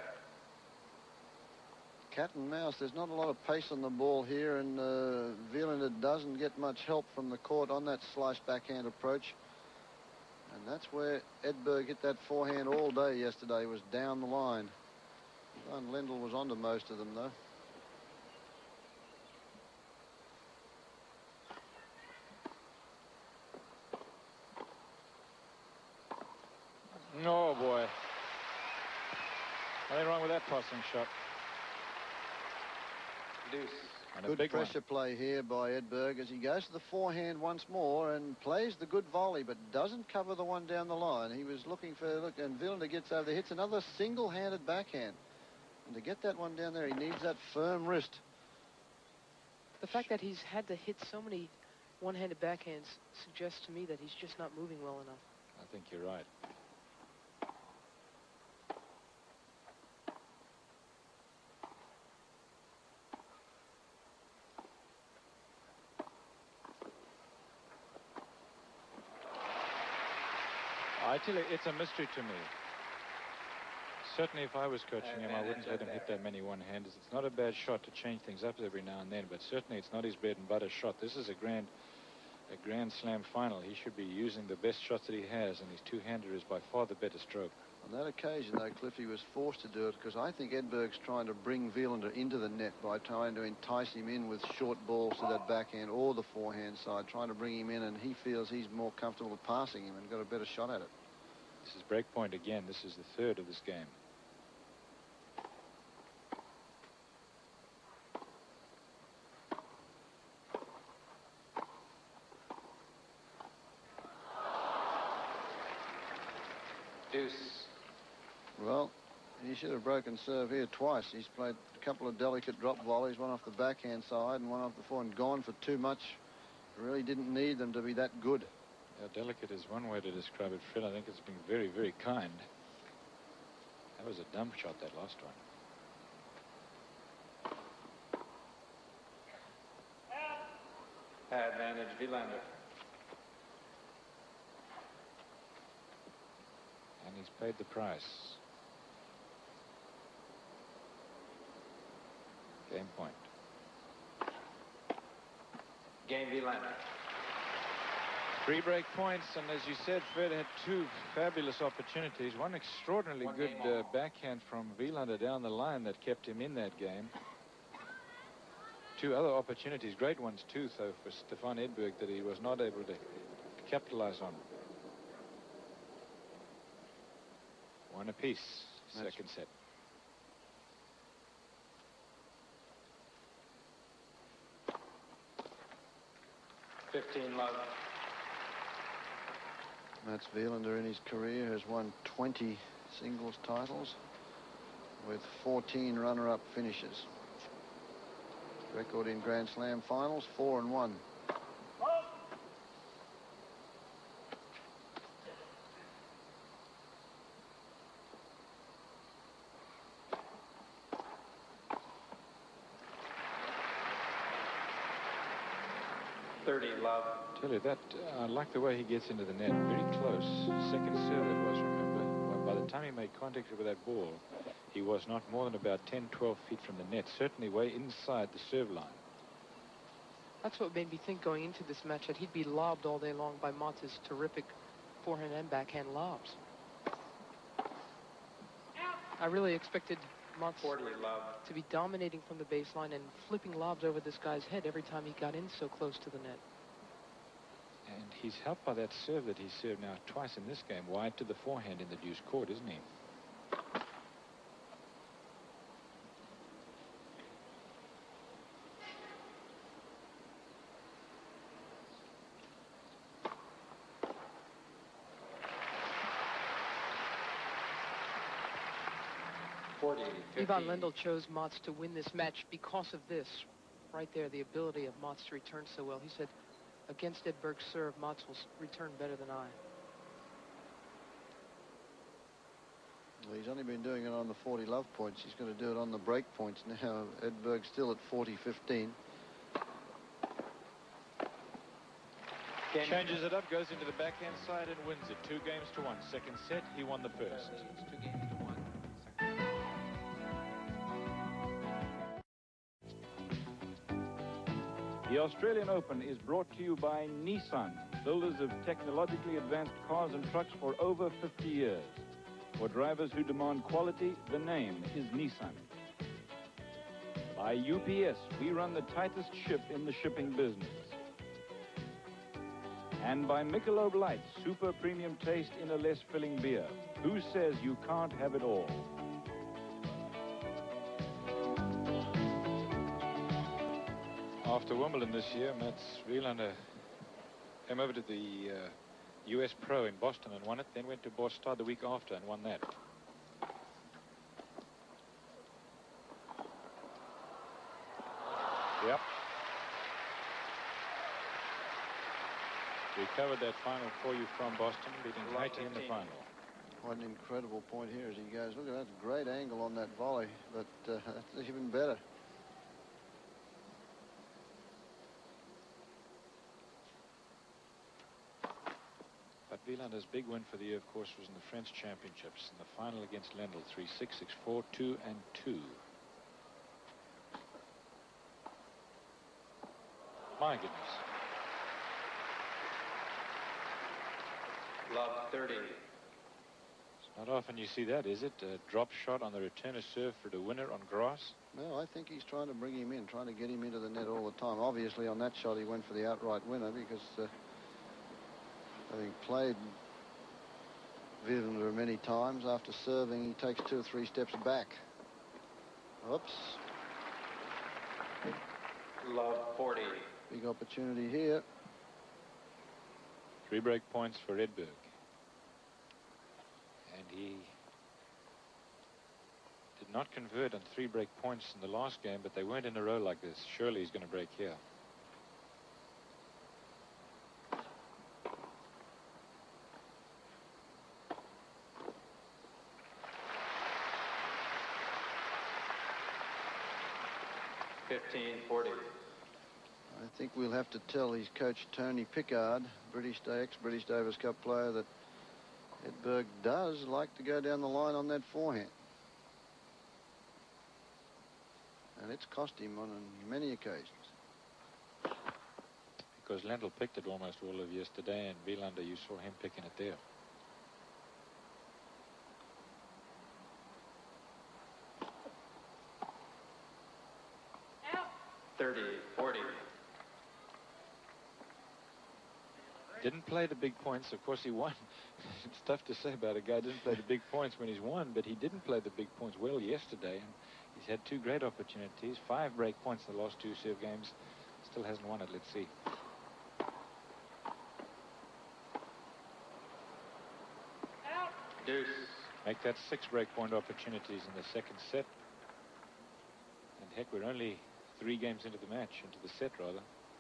Cat and mouse. There's not a lot of pace on the ball here, and Wilander doesn't get much help from the court on that slice backhand approach. And that's where Edberg hit that forehand all day yesterday, was down the line. Van Lendl was onto most of them, though. Oh, boy. Nothing wrong with that tossing shot. Deuce. And a Good big pressure one. play here by Edberg as he goes to the forehand once more and plays the good volley, but doesn't cover the one down the line. He was looking for, look, and Wilander gets over there, hits another single-handed backhand. And to get that one down there, he needs that firm wrist. The fact that he's had to hit so many one-handed backhands suggests to me that he's just not moving well enough. I think you're right. I tell you, it's a mystery to me. Certainly, if I was coaching him, I wouldn't let him hit that many one-handers. It's not a bad shot to change things up every now and then, but certainly it's not his bread and butter shot. This is a Grand Slam final. He should be using the best shots that he has, and his two-hander is by far the better stroke. On that occasion, though, Cliffy was forced to do it because I think Edberg's trying to bring Wilander into the net by trying to entice him in with short balls to that backhand or the forehand side, trying to bring him in, and he feels he's more comfortable passing him and got a better shot at it. This is break point again. This is the third of this game. Deuce. Well, he should have broken serve here twice. He's played a couple of delicate drop volleys, one off the backhand side and one off the forehand, gone for too much. Really didn't need them to be that good. Yeah, delicate is one way to describe it, Fred. I think it's been very, very kind. That was a dumb shot, that last one. Advantage Wilander. And he's paid the price. Game point. Game Wilander. 3 break points, and as you said, Fred had 2 fabulous opportunities. One extraordinarily good backhand from Wilander down the line that kept him in that game. 2 other opportunities, great ones too, though, for Stefan Edberg that he was not able to capitalize on. 1 apiece, second set. Love. Mats Wilander in his career has won 20 singles titles with 14 runner-up finishes. Record in Grand Slam finals, 4-1. Love. Tell you that, I like the way he gets into the net. Very close. Second serve it was, remember. By the time he made contact with that ball, he was not more than about 10, 12 feet from the net. Certainly way inside the serve line. That's what made me think going into this match that he'd be lobbed all day long by Mats' terrific forehand and backhand lobs. I really expected Mats to be dominating from the baseline and flipping lobs over this guy's head every time he got in so close to the net. And he's helped by that serve that he served now twice in this game, wide to the forehand in the deuce court, isn't he? Ivan Lendl chose Mats to win this match because of this. Right there, the ability of Mats to return so well. He said, against Edberg's serve, Mats will return better than I. Well, he's only been doing it on the 40 love points. He's going to do it on the break points now. Edberg's still at 40-15. Changes it up, goes into the backhand side and wins it. 2 games to 1. Second set, he won the first. 2 games to 1. The Australian Open is brought to you by Nissan, builders of technologically advanced cars and trucks for over 50 years. For drivers who demand quality, the name is Nissan. By UPS, we run the tightest ship in the shipping business. And by Michelob Light, super premium taste in a less filling beer. Who says you can't have it all? After Wimbledon this year, Mats Wilander came over to the US Pro in Boston and won it, then went to Boston the week after and won that. Yep. We covered that final for you from Boston, beating Haiti in the final. What an incredible point here as he goes. Look at that, great angle on that volley, but that's even better. But Wilander's big win for the year, of course, was in the French Championships in the final against Lendl, 3-6, 6-4, 2 and 2. My goodness. Love 30. It's not often you see that, is it? A drop shot on the returner serve for the winner on grass. No, I think he's trying to bring him in, trying to get him into the net all the time. Obviously, on that shot, he went for the outright winner because having played Wilander many times, after serving, he takes 2 or 3 steps back. Oops. Love 40. Big opportunity here. 3 break points for Edberg. And he did not convert on 3 break points in the last game, but they weren't in a row like this. Surely he's going to break here. $15.40. I think we'll have to tell his coach Tony Pickard, ex-British Davis Cup player, that Edberg does like to go down the line on that forehand. And it's cost him on many occasions. Because Lendl picked it almost all of yesterday, and Wilander, you saw him picking it there. Out. 30-40. Didn't play the big points. Of course, he won. It's tough to say about a guy who didn't play the big points when he's won, but he didn't play the big points well yesterday. And he's had 2 great opportunities, 5 break points in the last 2 serve games. Still hasn't won it. Let's see. Out. Deuce. Make that 6 break point opportunities in the second set. And heck, we're only 3 games into the match, into the set rather.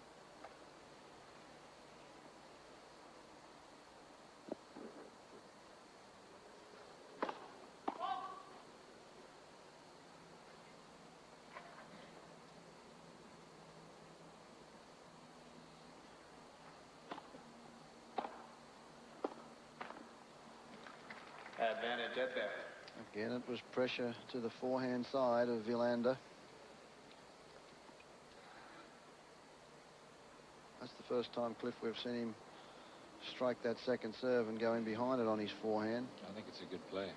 Advantage Edberg. Again, it was pressure to the forehand side of Wilander. That's the first time, Cliff, we've seen him strike that second serve and go in behind it on his forehand. I think it's a good play.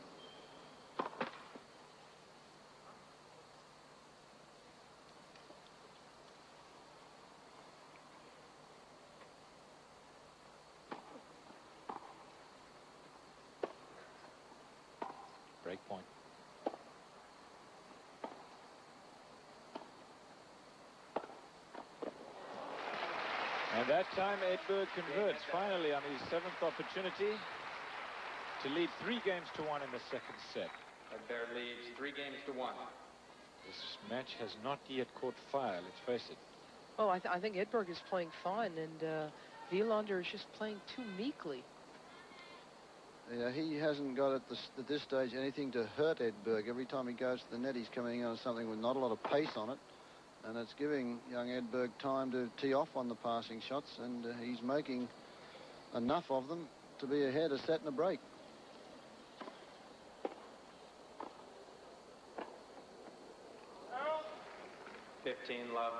Break point. And that time Edberg converts finally on his 7th opportunity to lead 3 games to 1 in the second set. Edberg leads 3 games to 1. This match has not yet caught fire, let's face it. Well, I think Edberg is playing fine, and Wilander is just playing too meekly. Yeah, he hasn't got at this stage anything to hurt Edberg. Every time he goes to the net, he's coming in on something with not a lot of pace on it. And it's giving young Edberg time to tee off on the passing shots, and he's making enough of them to be ahead a set and a break. Out. 15 love.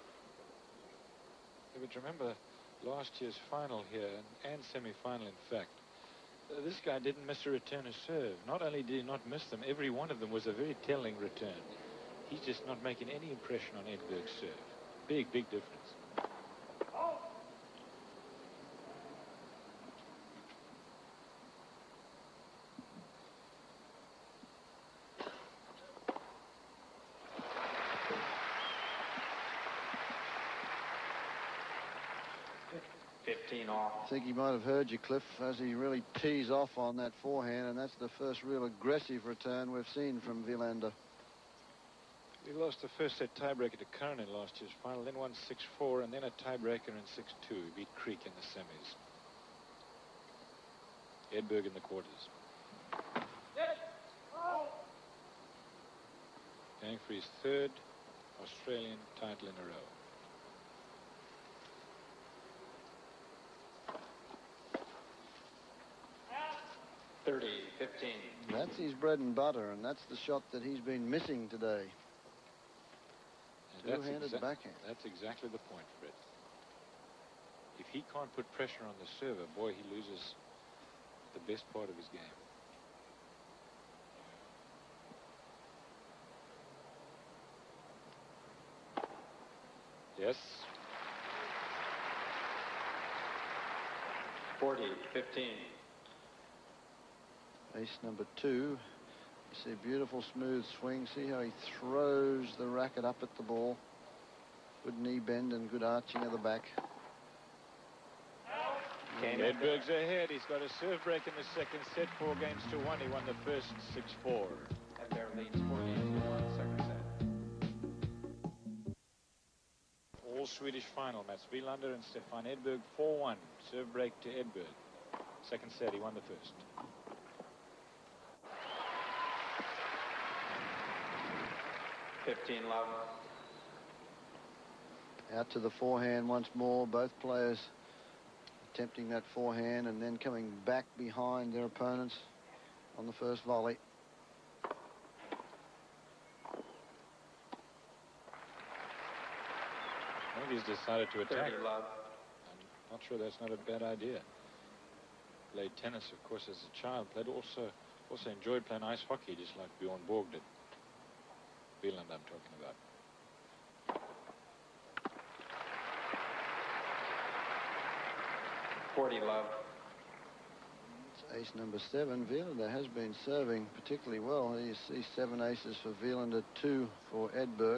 Yeah, but remember last year's final here, and semi-final in fact. This guy didn't miss a return or serve. Not only did he not miss them, every one of them was a very telling return. He's just not making any impression on Edberg's serve. Big, big difference. Oh. I think he might have heard you, Cliff, as he really tees off on that forehand, and that's the first real aggressive return we've seen from Wilander. He lost the first set tiebreaker to Curran in last year's final, then won 6-4, and then a tiebreaker in 6-2. He beat Creek in the semis. Edberg in the quarters. Going for his third Australian title in a row. That's his bread and butter, and that's the shot that he's been missing today. Two-handed backhand. That's exactly the point, Fred. If he can't put pressure on the server, boy, he loses the best part of his game. Yes. 40-15. Ace number 2. You see a beautiful smooth swing. See how he throws the racket up at the ball. Good knee bend and good arching of the back. Edberg's ahead. He's got a serve break in the second set, 4-1. He won the first 6-4. Edberg leads 4-1, second set. All Swedish final. Mats Wilander and Stefan Edberg, 4-1. Serve break to Edberg. Second set, he won the first. Love. Out to the forehand once more. Both players attempting that forehand and then coming back behind their opponents on the first volley. I think he's decided to attack. 30 love. I'm not sure that's not a bad idea. Played tennis, of course, as a child. Played also enjoyed playing ice hockey, just like Bjorn Borg did. Wilander I'm talking about. Love. It's ace number 7. Wilander has been serving particularly well. You see 7 aces for Wilander, 2 for Edberg.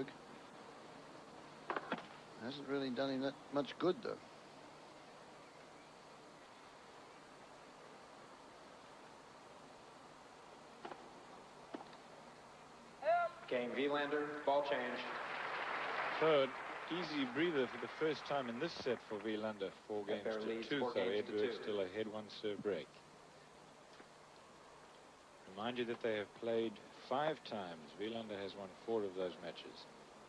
Hasn't really done him that much good, though. Game Wilander, ball change. Third, easy breather for the first time in this set for Wilander. 4-2, so Edberg still ahead, 1 serve break. Remind you that they have played 5 times. Wilander has won 4 of those matches.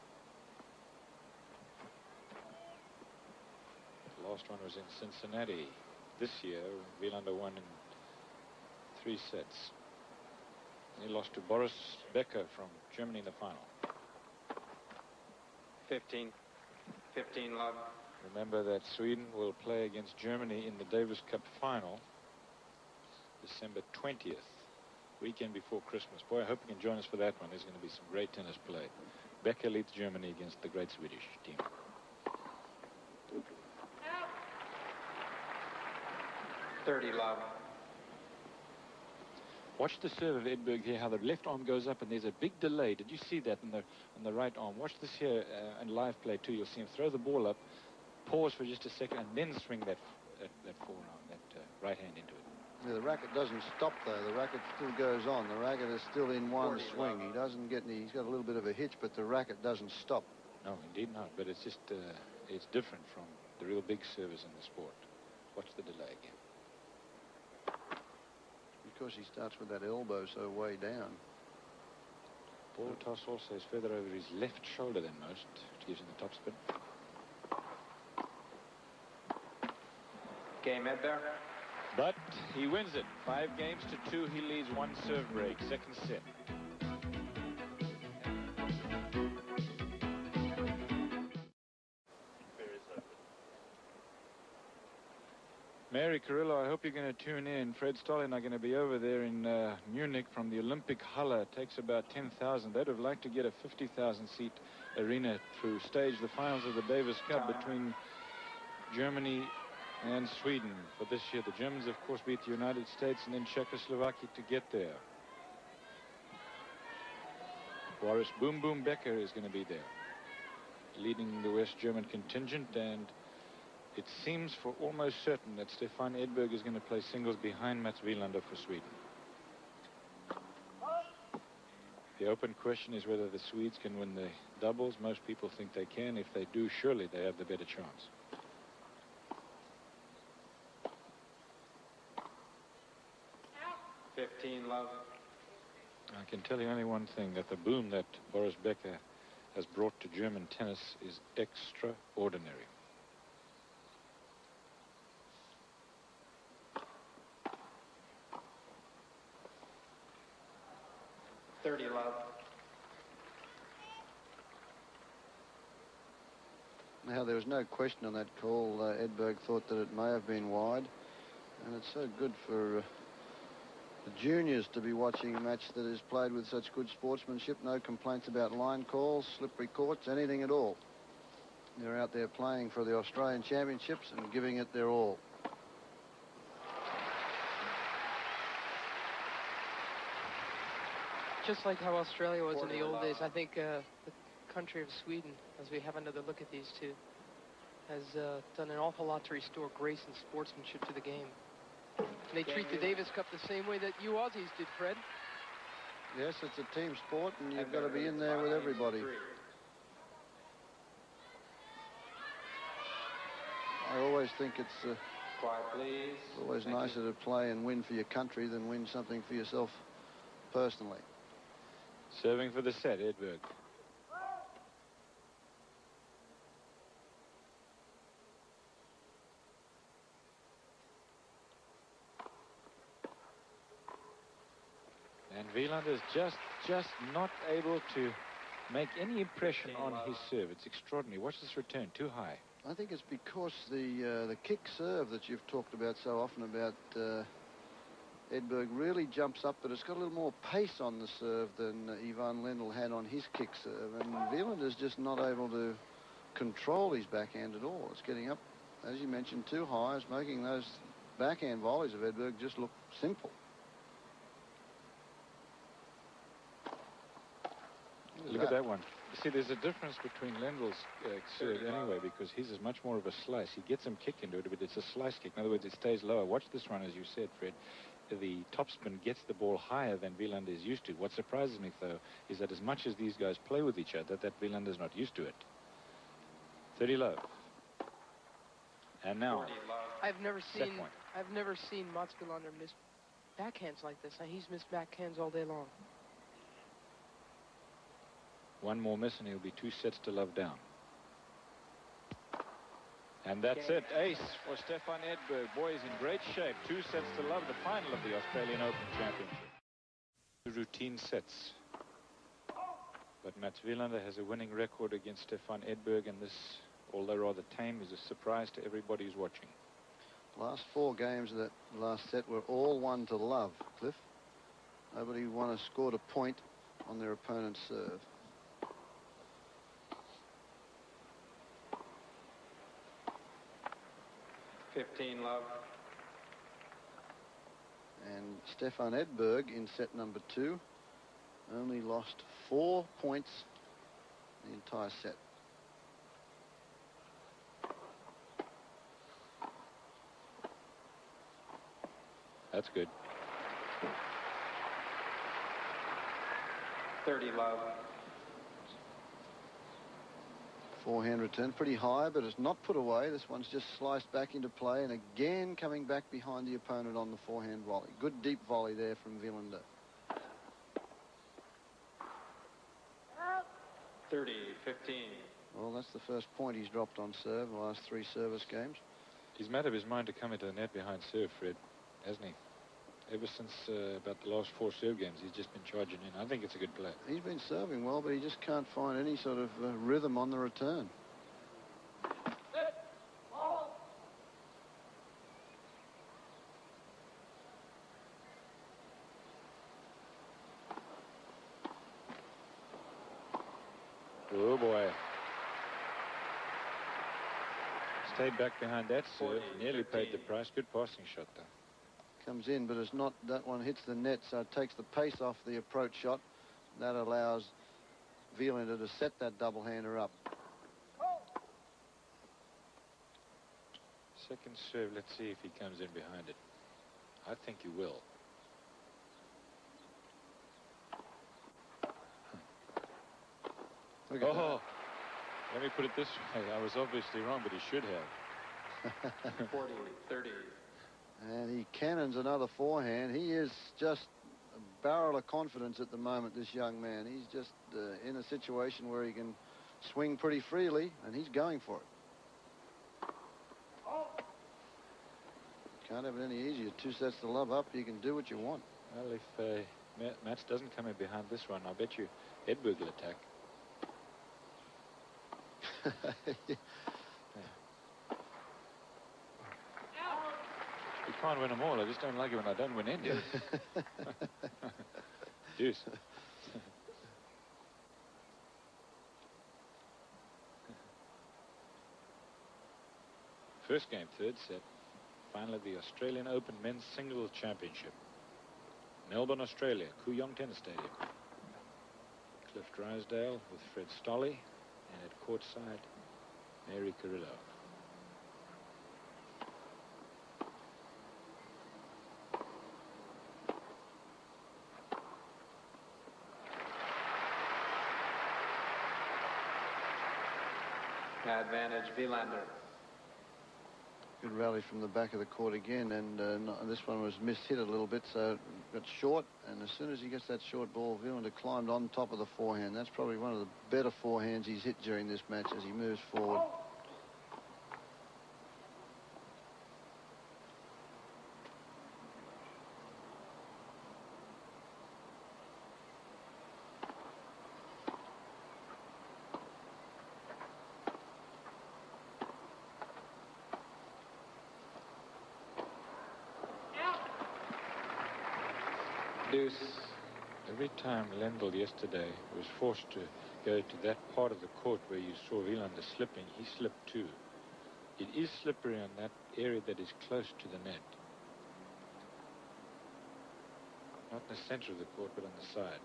The last one was in Cincinnati this year. Wilander won in 3 sets. He lost to Boris Becker from Germany in the final. 15 love. Remember that Sweden will play against Germany in the Davis Cup final December 20th, weekend before Christmas. Boy, I hope you can join us for that one. There's going to be some great tennis play. Becker leads Germany against the great Swedish team. Love. Watch the serve of Edberg here, how the left arm goes up and there's a big delay. Did you see that on the right arm? Watch this here in live play too. You'll see him throw the ball up, pause for just a second, and then swing that forearm, that right hand into it. Yeah, the racket doesn't stop, though. The racket still goes on. The racket is still in one swing. He doesn't get any. He's got a little bit of a hitch, but the racket doesn't stop. No, indeed not. But it's just, it's different from the real big servers in the sport. Watch the delay again. Because he starts with that elbow so way down. Ball toss also is further over his left shoulder than most, which gives him the top spin. Game Edberg. But he wins it. 5-2. He leads 1 serve break. Second set. Mary Carrillo, I hope you're going to tune in. Fred Stoll and I are going to be over there in Munich from the Olympic Halle. It takes about 10,000. They'd have liked to get a 50,000 seat arena to stage the finals of the Davis Cup between Germany and Sweden for this year. The Germans, of course, beat the United States and then Czechoslovakia to get there. Boris Boom Boom Becker is going to be there, leading the West German contingent, and it seems for almost certain that Stefan Edberg is going to play singles behind Mats Wilander for Sweden. The open question is whether the Swedes can win the doubles. Most people think they can. If they do, surely they have the better chance. I can tell you only one thing, that the boom that Boris Becker has brought to German tennis is extraordinary. Love. Now, there was no question on that call. Edberg thought that it may have been wide. And it's so good for the juniors to be watching a match that is played with such good sportsmanship. No complaints about line calls, slippery courts, anything at all. They're out there playing for the Australian Championships and giving it their all. Just like how Australia was in the old days, I think the country of Sweden, as we have another look at these two, has done an awful lot to restore grace and sportsmanship to the game. They treat the Davis Cup the same way that you Aussies did, Fred. Yes, it's a team sport, and you've got to be in there with everybody. I always think it's Quiet, please. always nicer to play and win for your country than win something for yourself personally. Serving for the set, Edberg. And Wilander is just not able to make any impression on his serve. It's extraordinary. Watch this return, too high. I think it's because the kick serve that you've talked about so often about Edberg really jumps up, but it's got a little more pace on the serve than Ivan Lendl had on his kick serve. And Wielander's just not able to control his backhand at all. It's getting up, as you mentioned, too high. It's making those backhand volleys of Edberg just look simple. Look at that one. See, there's a difference between Lendl's serve anyway, because his is much more of a slice. He gets some kick into it, but it's a slice kick. In other words, it stays lower. Watch this one, as you said, Fred. The topspin gets the ball higher than Wilander is used to. What surprises me, though, is that as much as these guys play with each other, that Wilander's not used to it. 30 love. And now, I've never seen Mats Wilander miss backhands like this. He's missed backhands all day long. one more miss and he'll be 2 sets to love down. And that's it. Ace for Stefan Edberg. Boy, he's in great shape. 2 sets to love, the final of the Australian Open Championship. 2 routine sets. But Mats Wilander has a winning record against Stefan Edberg, and this, although rather tame, is a surprise to everybody who's watching. Last 4 games of that last set were all won to love, Cliff. Nobody won or scored a point on their opponent's serve. Love. And Stefan Edberg in set number 2 only lost 4 points the entire set. That's good. 30 love. Forehand return pretty high, but it's not put away. This one's just sliced back into play, and again coming back behind the opponent on the forehand volley. Good deep volley there from Wilander. 30-15. Well, that's the first point he's dropped on serve in the last 3 service games. He's made up his mind to come into the net behind serve, Fred, hasn't he? Ever since about the last 4 serve games, he's just been charging in. I think it's a good play. He's been serving well, but he just can't find any sort of rhythm on the return. Oh, boy. Stayed back behind that serve. Nearly paid the price. Good passing shot, though. Comes in, but it's not, that one hits the net, so it takes the pace off the approach shot. That allows Wilander to set that double-hander up. Second serve, let's see if he comes in behind it. I think he will. Look at Oh, let me put it this way. I was obviously wrong, but he should have. 40-30. And he cannons another forehand. He is just barrel of confidence at the moment, this young man. He's just in a situation where he can swing pretty freely, and he's going for it. Can't have it any easier. 2 sets to love up, you can do what you want. Well, if Mats doesn't come in behind this one, I bet you Edberg will attack. Yeah. You can't win them all. I just don't like it when I don't win any. Deuce. First game, third set. Finally, the Australian Open Men's Singles Championship. Melbourne, Australia, Kooyong Tennis Stadium. Cliff Drysdale with Fred Stolle, and at courtside, Mary Carrillo. Advantage, Wilander. Good rally from the back of the court again, and this one was mishit a little bit, so it got short, and as soon as he gets that short ball, Wilander climbed on top of the forehand. That's probably one of the better forehands he's hit during this match as he moves forward. Deuce. Every time Lendl yesterday was forced to go to that part of the court where you saw Wilander slipping, he slipped too. It is slippery on that area that is close to the net. Not in the center of the court, but on the side.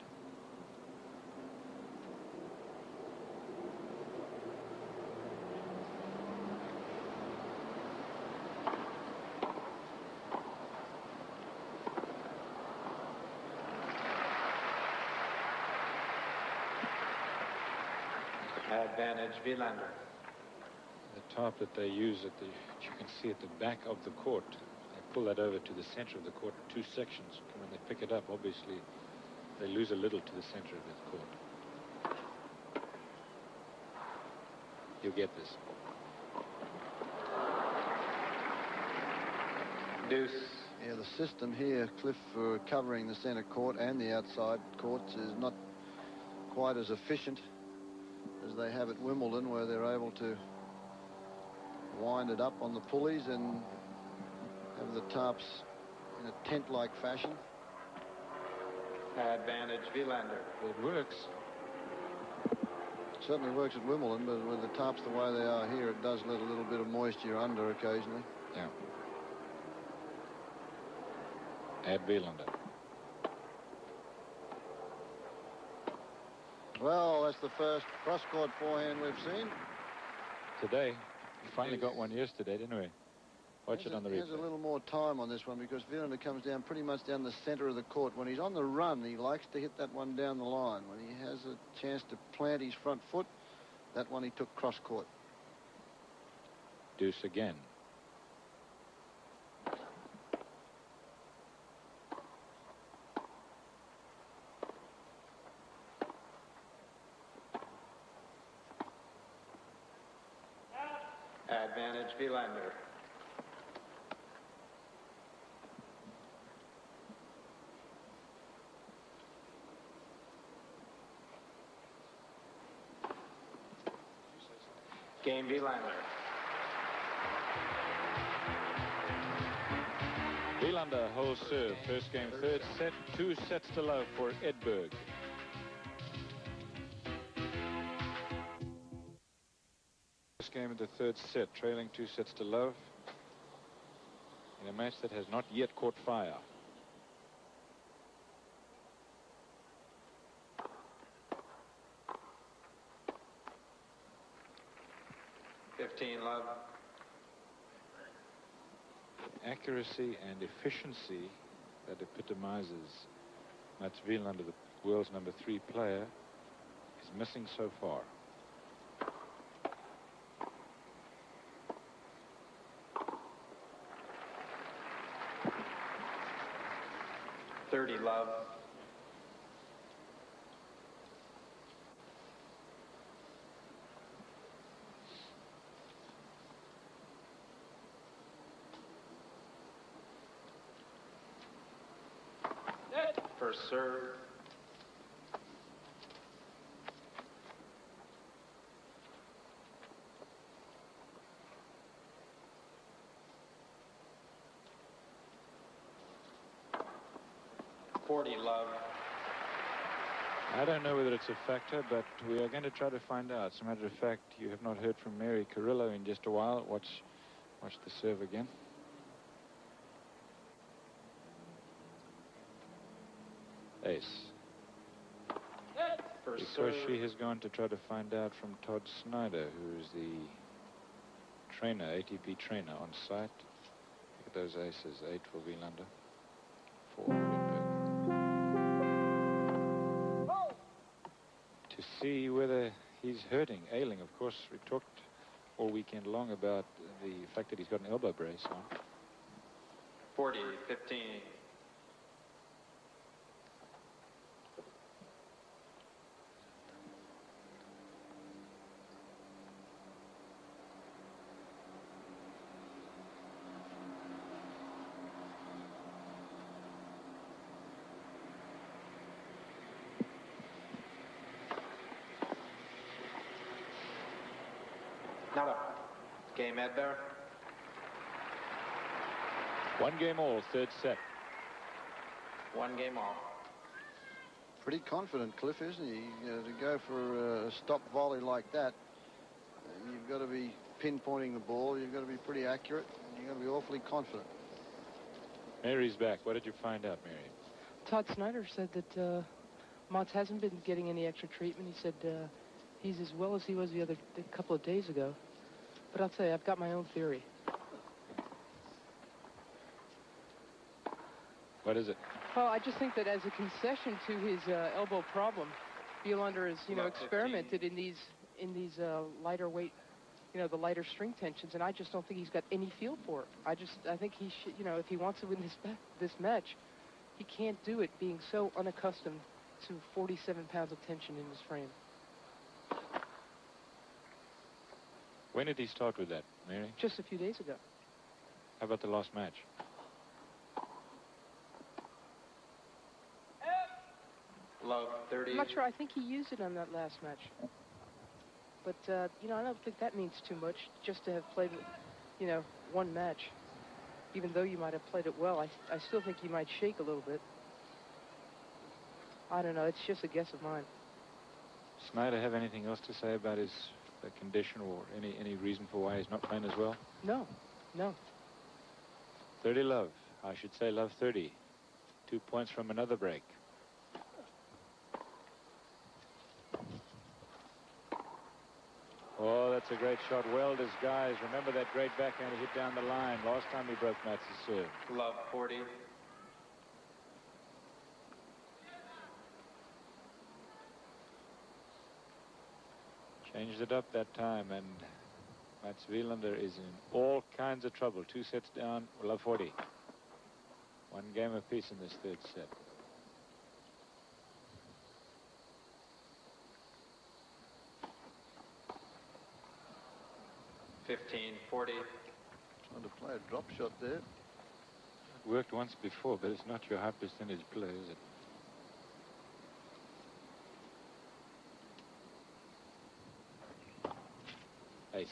Advantage, Wilander. The top that they use you can see at the back of the court, they pull that over to the center of the court in 2 sections. And when they pick it up, obviously, they lose a little to the center of the court. You'll get this. Deuce. Yeah, the system here, Cliff, for covering the center court and the outside courts is not quite as efficient as they have at Wimbledon, where they're able to wind it up on the pulleys and have the tops in a tent-like fashion. Advantage, Wilander. It works. Certainly works at Wimbledon, but with the tops the way they are here, it does let a little bit of moisture under occasionally. Yeah. Add Wilander. Well, that's the first cross-court forehand we've seen. Today, we finally got one yesterday, didn't we? Watch it on the replay. There's a little more time on this one because Wilander comes down pretty much down the center of the court. When he's on the run, he likes to hit that one down the line. When he has a chance to plant his front foot, that one he took cross-court. Deuce again. Advantage, Wilander. Game, Wilander. Wilander holds serve. First game, third set. 2 sets to love for Edberg. First game of the third set, trailing 2 sets to love in a match that has not yet caught fire. Love. Accuracy and efficiency that epitomizes Mats Wilander, the world's number 3 player, is missing so far. Love. First serve. Love. I don't know whether it's a factor, but we are going to try to find out. As a matter of fact, you have not heard from Mary Carrillo in just a while. Watch the serve again. Ace. First Because serve. she has gone to try to find out from Todd Snyder, who's the trainer, ATP trainer on site. Look at those aces. 8 for Wilander. 4 for Edberg. To see whether he's hurting, ailing. Of course, we talked all weekend long about the fact that he's got an elbow brace on. 40-15. Not up. Game, Edberg. 1 game all, third set. 1 game all. Pretty confident, Cliff, isn't he? To go for a stop volley like that, you've got to be pinpointing the ball. You've got to be pretty accurate. You've got to be awfully confident. Mary's back. What did you find out, Mary? Todd Snyder said that Mats hasn't been getting any extra treatment. He said he's as well as he was a couple of days ago. But I'll tell you, I've got my own theory. What is it? Well, I just think that as a concession to his elbow problem, Wilander has, experimented in these lighter weight, the lighter string tensions, and I just don't think he's got any feel for it. I think he should, if he wants to win this match, he can't do it being so unaccustomed to 47 pounds of tension in his frame. When did he start with that, Mary? Just a few days ago. How about the last match? Love, 30. I'm not sure. I think he used it on that last match. But, I don't think that means too much just to have played, one match. Even though you might have played it well, I still think you might shake a little bit. I don't know. It's just a guess of mine. Snyder have anything else to say about his condition or any reason for why he's not playing as well? No. 30 love. I should say love 30. 2 points from another break. Oh, that's a great shot. Well disguised. Remember that great backhand he hit down the line last time he broke Mats' serve. Love, 40. Changed it up that time, and Mats Wilander is in all kinds of trouble. 2 sets down, love 40. 1 game apiece in this third set. $15-40. Trying to play a drop shot there. Worked once before, but it's not your high percentage play, is it? Ace.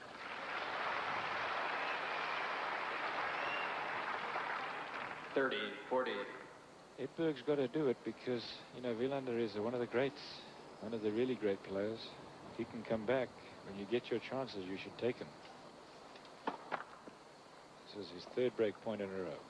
$30-40. Edberg's got to do it because, Wilander is one of the greats, one of the really great players. If he can come back, when you get your chances, you should take him. This is his 3rd break point in a row.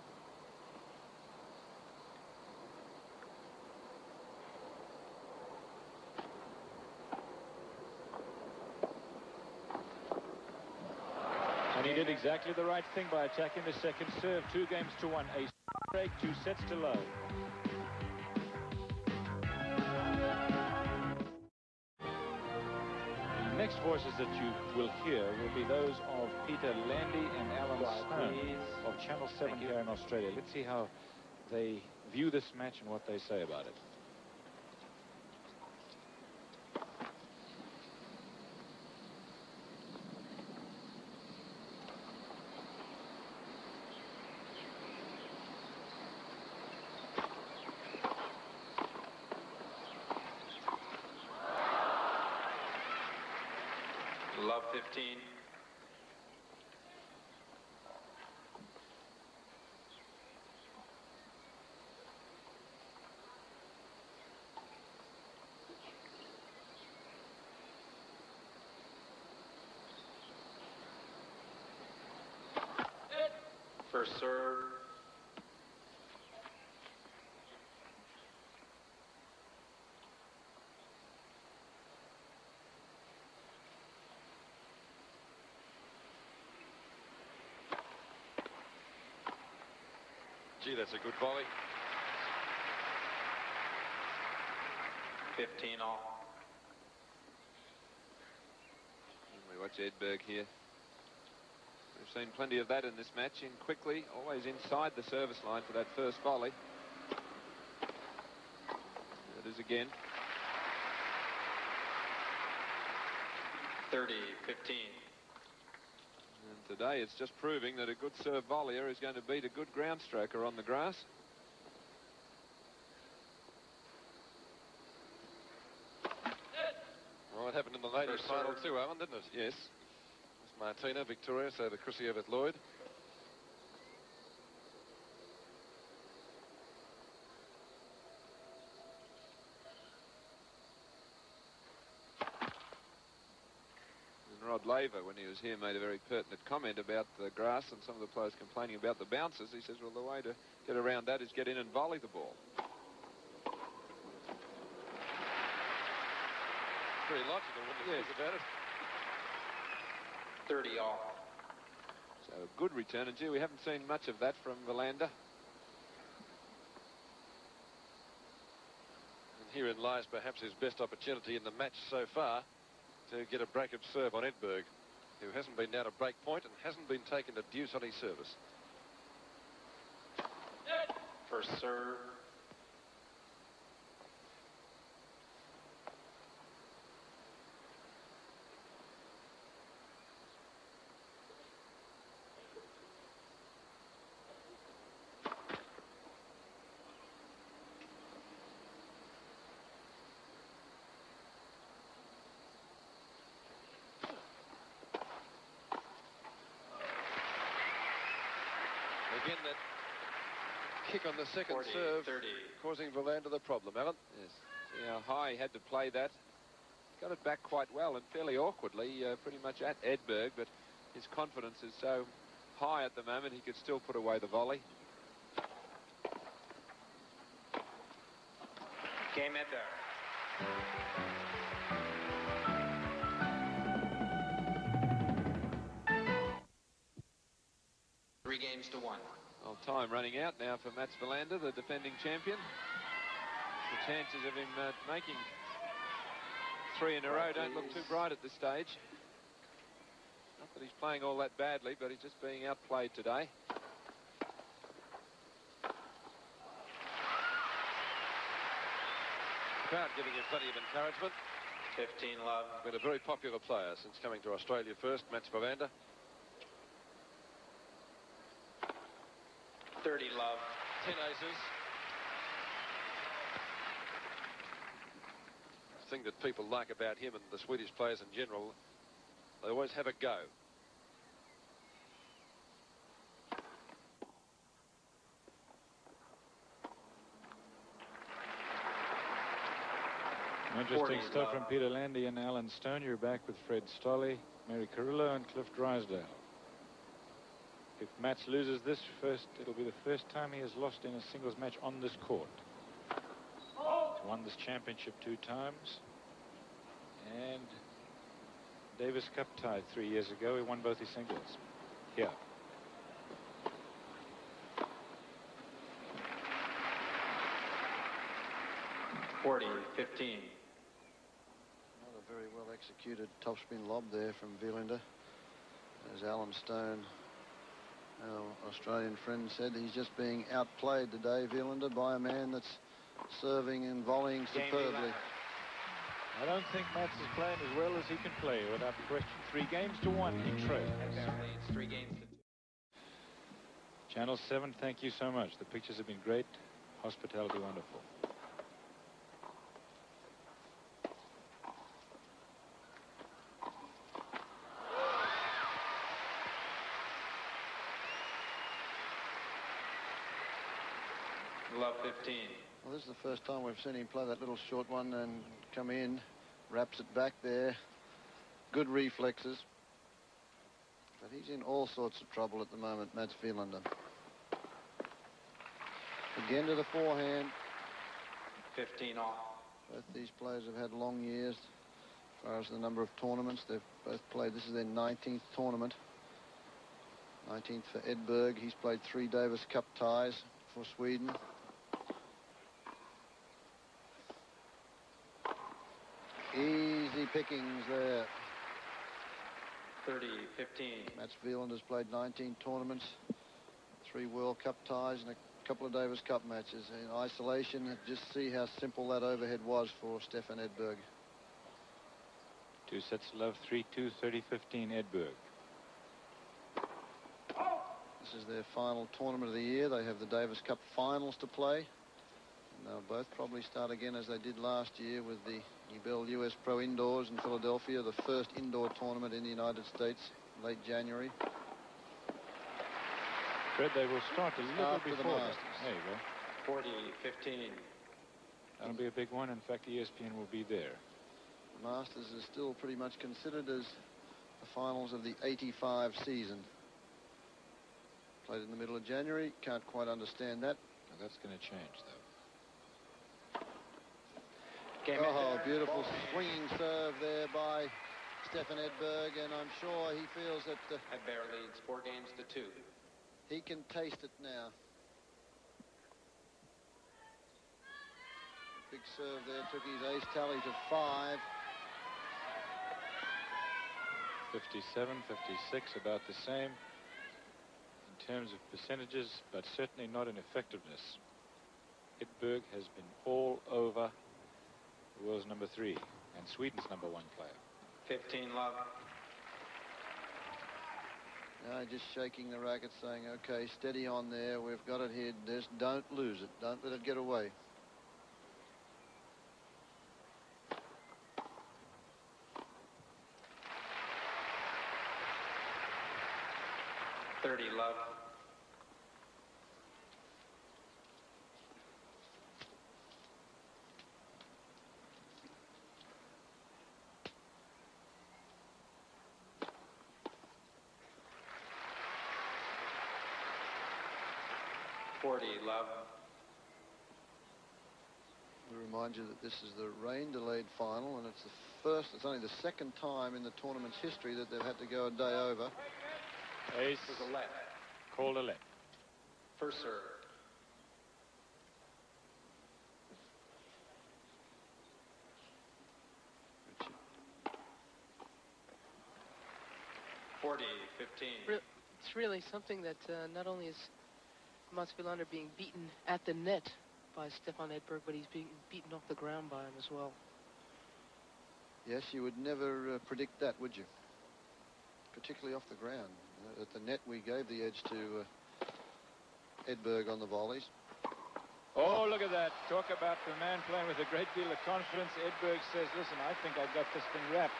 And he did exactly the right thing by attacking the second serve. 2 games to 1. Ace break, 2 sets to love. The next voices that you will hear will be those of Peter Landy and Alan Stone of Channel 7 here in Australia. Let's see how they view this match and what they say about it. Love 15. First serve. Gee, that's a good volley. 15 all. And we watch Edberg here. We've seen plenty of that in this match. In quickly, always inside the service line for that first volley. It is again. 30, 15. And today it's just proving that a good serve volleyer is going to beat a good ground stroker on the grass. Well, it happened in the ladies' final too, Alan, didn't it? Yes. Martina, Victoria, so the Chrissy Everett Lloyd. And Rod Laver, when he was here, made a very pertinent comment about the grass and some of the players complaining about the bounces. He says, well, the way to get around that is get in and volley the ball. Very logical, wouldn't you think about it? 30 all. So a good return, and gee, we haven't seen much of that from Wilander. And herein lies perhaps his best opportunity in the match so far to get a break of serve on Edberg, who hasn't been down a break point and hasn't been taken to deuce on his service. First serve. Again, that kick on the second 40, serve 30. causing Wilander the problem, Alan. Yes. See how high he had to play that. Got it back quite well and fairly awkwardly, pretty much at Edberg, but his confidence is so high at the moment he could still put away the volley. Game Edberg. Three games to one. Well, time running out now for Mats Wilander, the defending champion. The chances of him making three in a row don't look too bright at this stage. Not that he's playing all that badly, but he's just being outplayed today. Crowd giving him plenty of encouragement. 15 love. Been a very popular player since coming to Australia first, Mats Wilander. 30 love. 10 aces. The thing that people like about him and the Swedish players in general, they always have a go. Interesting stuff from Peter Landy and Alan Stone. You're back with Fred Stolle, Mary Carrillo, and Cliff Drysdale. If Mats loses this first, it'll be the first time he has lost in a singles match on this court. He's won this championship 2 times. And Davis Cup tied 3 years ago. He won both his singles. Here. $40, 15. Another very well executed topspin lob there from Wilander. As Alan Stone, our Australian friend, said, he's just being outplayed today, Wilander, by a man that's serving and volleying superbly. I don't think Mats is playing as well as he can play, without question. 3 games to 1 in trail. Apparently it's 3 games to 2. Channel 7, thank you so much. The pictures have been great. Hospitality wonderful. Love 15. Well, this is the first time we've seen him play that little short one and come in, wraps it back there. Good reflexes. But he's in all sorts of trouble at the moment, Mats Wilander. Again to the forehand. 15 all. Both these players have had long years as far as the number of tournaments. They've both played. This is their 19th tournament. 19th for Edberg. He's played 3 Davis Cup ties for Sweden. Easy pickings there. 30, 15. Mats Wielander's played 19 tournaments, 3 World Cup ties and a couple of Davis Cup matches. In isolation, just see how simple that overhead was for Stefan Edberg. 2 sets love, 3-2, 30-15 Edberg. This is their final tournament of the year. They have the Davis Cup finals to play. And they'll both probably start again as they did last year with the Newbell US Pro Indoors in Philadelphia, the first indoor tournament in the United States, late January. Fred, they will start a little After the before that. Masters. There you go. 40, 15. That'll be a big one. In fact, ESPN will be there. The Masters is still pretty much considered as the finals of the 85 season. Played in the middle of January. Can't quite understand that. Now, that's going to change, though. Oh, beautiful swinging serve there by Stefan Edberg, and I'm sure he feels that Edberg leads 4 games to 2. he can taste it now. Big serve there, took his ace tally to 5. 57, 56, about the same in terms of percentages, but certainly not in effectiveness. Edberg has been all over the world's number 3 and Sweden's number 1 player. 15 love. Now just shaking the racket, saying, okay, steady on there. We've got it here. Just don't lose it. Don't let it get away. Love. Love. We remind you that this is the rain-delayed final, and it's only the second time in the tournament's history that they've had to go a day over. Ace Was a left. called a left. First serve. Richard. 40, 15. It's really something that not only is Mats Wilander being beaten at the net by Stefan Edberg, but he's being beaten off the ground by him as well. Yes, you would never predict that, would you? Particularly off the ground. At the net, we gave the edge to Edberg on the volleys. Oh, look at that. Talk about the man playing with a great deal of confidence. Edberg says, listen, I think I got this thing wrapped.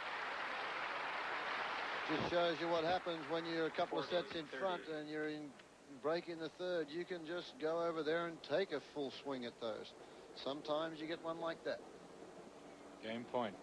Just shows you what happens when you're a couple of sets in front and you're in break in the third. You can just go over there and take a full swing at those. Sometimes you get one like that. Game point.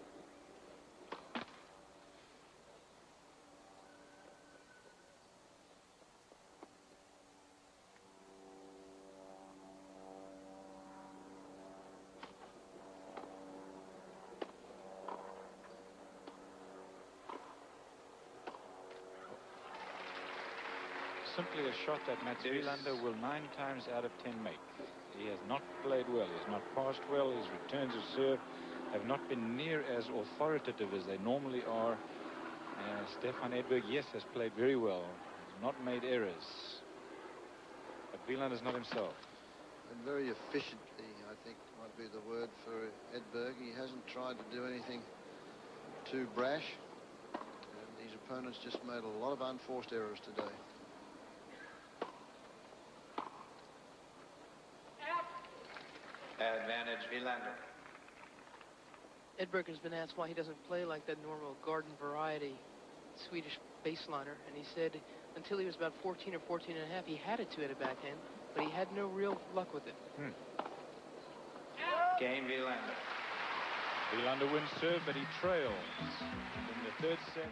Simply a shot that Mats Wilander will 9 times out of 10 make. He has not played well. He has not passed well. His returns of serve have not been near as authoritative as they normally are. Stefan Edberg, yes, has played very well. Has not made errors. But Wilander's not himself. And very efficiently, I think, might be the word for Edberg. He hasn't tried to do anything too brash. And his opponents just made a lot of unforced errors today. Advantage Wilander. Edberg has been asked why he doesn't play like that normal garden variety Swedish baseliner, and he said until he was about 14 or 14 and a half, he had a two-handed backhand, but he had no real luck with it. Game Wilander. Wilander wins serve, but he trails in the third set.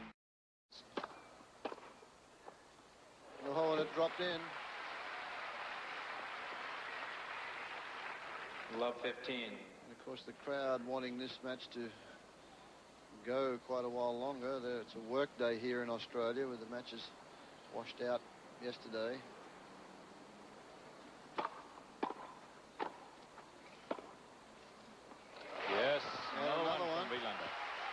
Oh, and it dropped in. Love 15. And of course, the crowd wanting this match to go quite a while longer. It's a work day here in Australia with the matches washed out yesterday. Yes, And another one. from Wilander.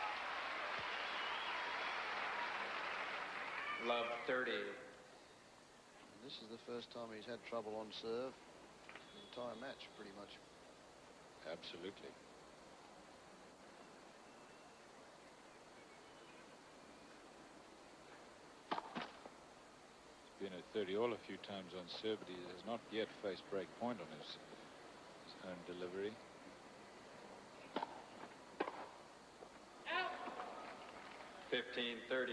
Love 30. And this is the first time he's had trouble on serve the entire match, pretty much. Absolutely. Been a 30-all a few times on serve, but he has not yet faced break point on his own delivery. 15-30.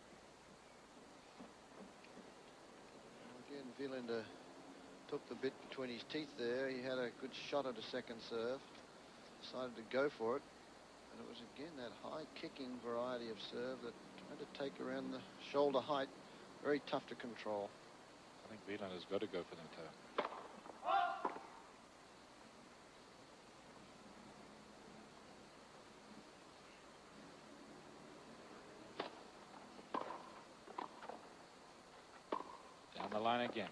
Again, Wilander took the bit between his teeth there. He had a good shot at a second serve. Decided to go for it. And it was again that high kicking variety of serve that tried to take around the shoulder height. Very tough to control. I think Wielander's got to go for them, too. Down the line again.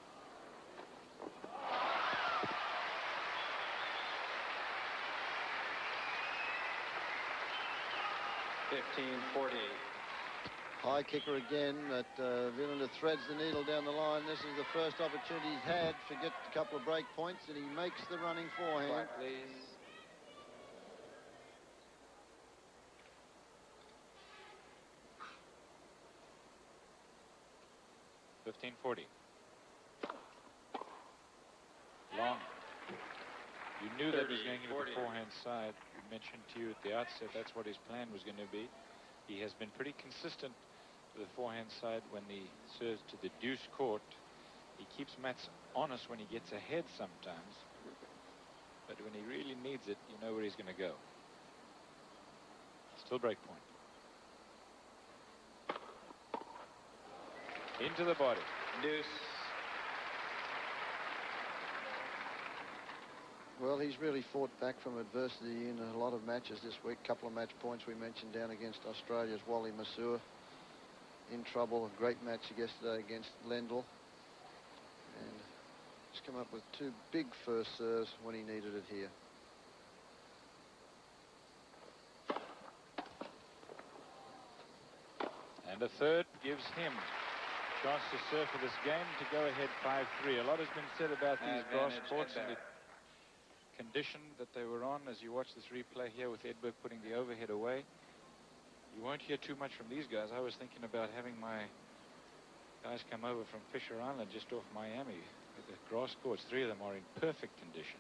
$15-40. High kicker again, but Wilander threads the needle down the line. This is the first opportunity he's had to get a couple of break points, and he makes the running forehand. Quiet, please. $15-40. Long. You knew that was going into the 40. forehand side. We mentioned to you at the outset that's what his plan was going to be. He has been pretty consistent with the forehand side when he serves to the deuce court. He keeps Mats honest when he gets ahead sometimes, but when he really needs it, you know where he's going to go. Still break point. Into the body. Deuce. Well, he's really fought back from adversity in a lot of matches this week. Couple of match points we mentioned down against Australia's Wally Masur. In trouble. A great match yesterday against Lendl. And he's come up with two big first serves when he needed it here. And a third gives him a chance to serve for this game to go ahead 5-3. A lot has been said about these grass courts and the condition that they were on. As you watch this replay here with Edberg putting the overhead away, you won't hear too much from these guys. I was thinking about having my guys come over from Fisher Island just off Miami. The grass courts, 3 of them are in perfect condition.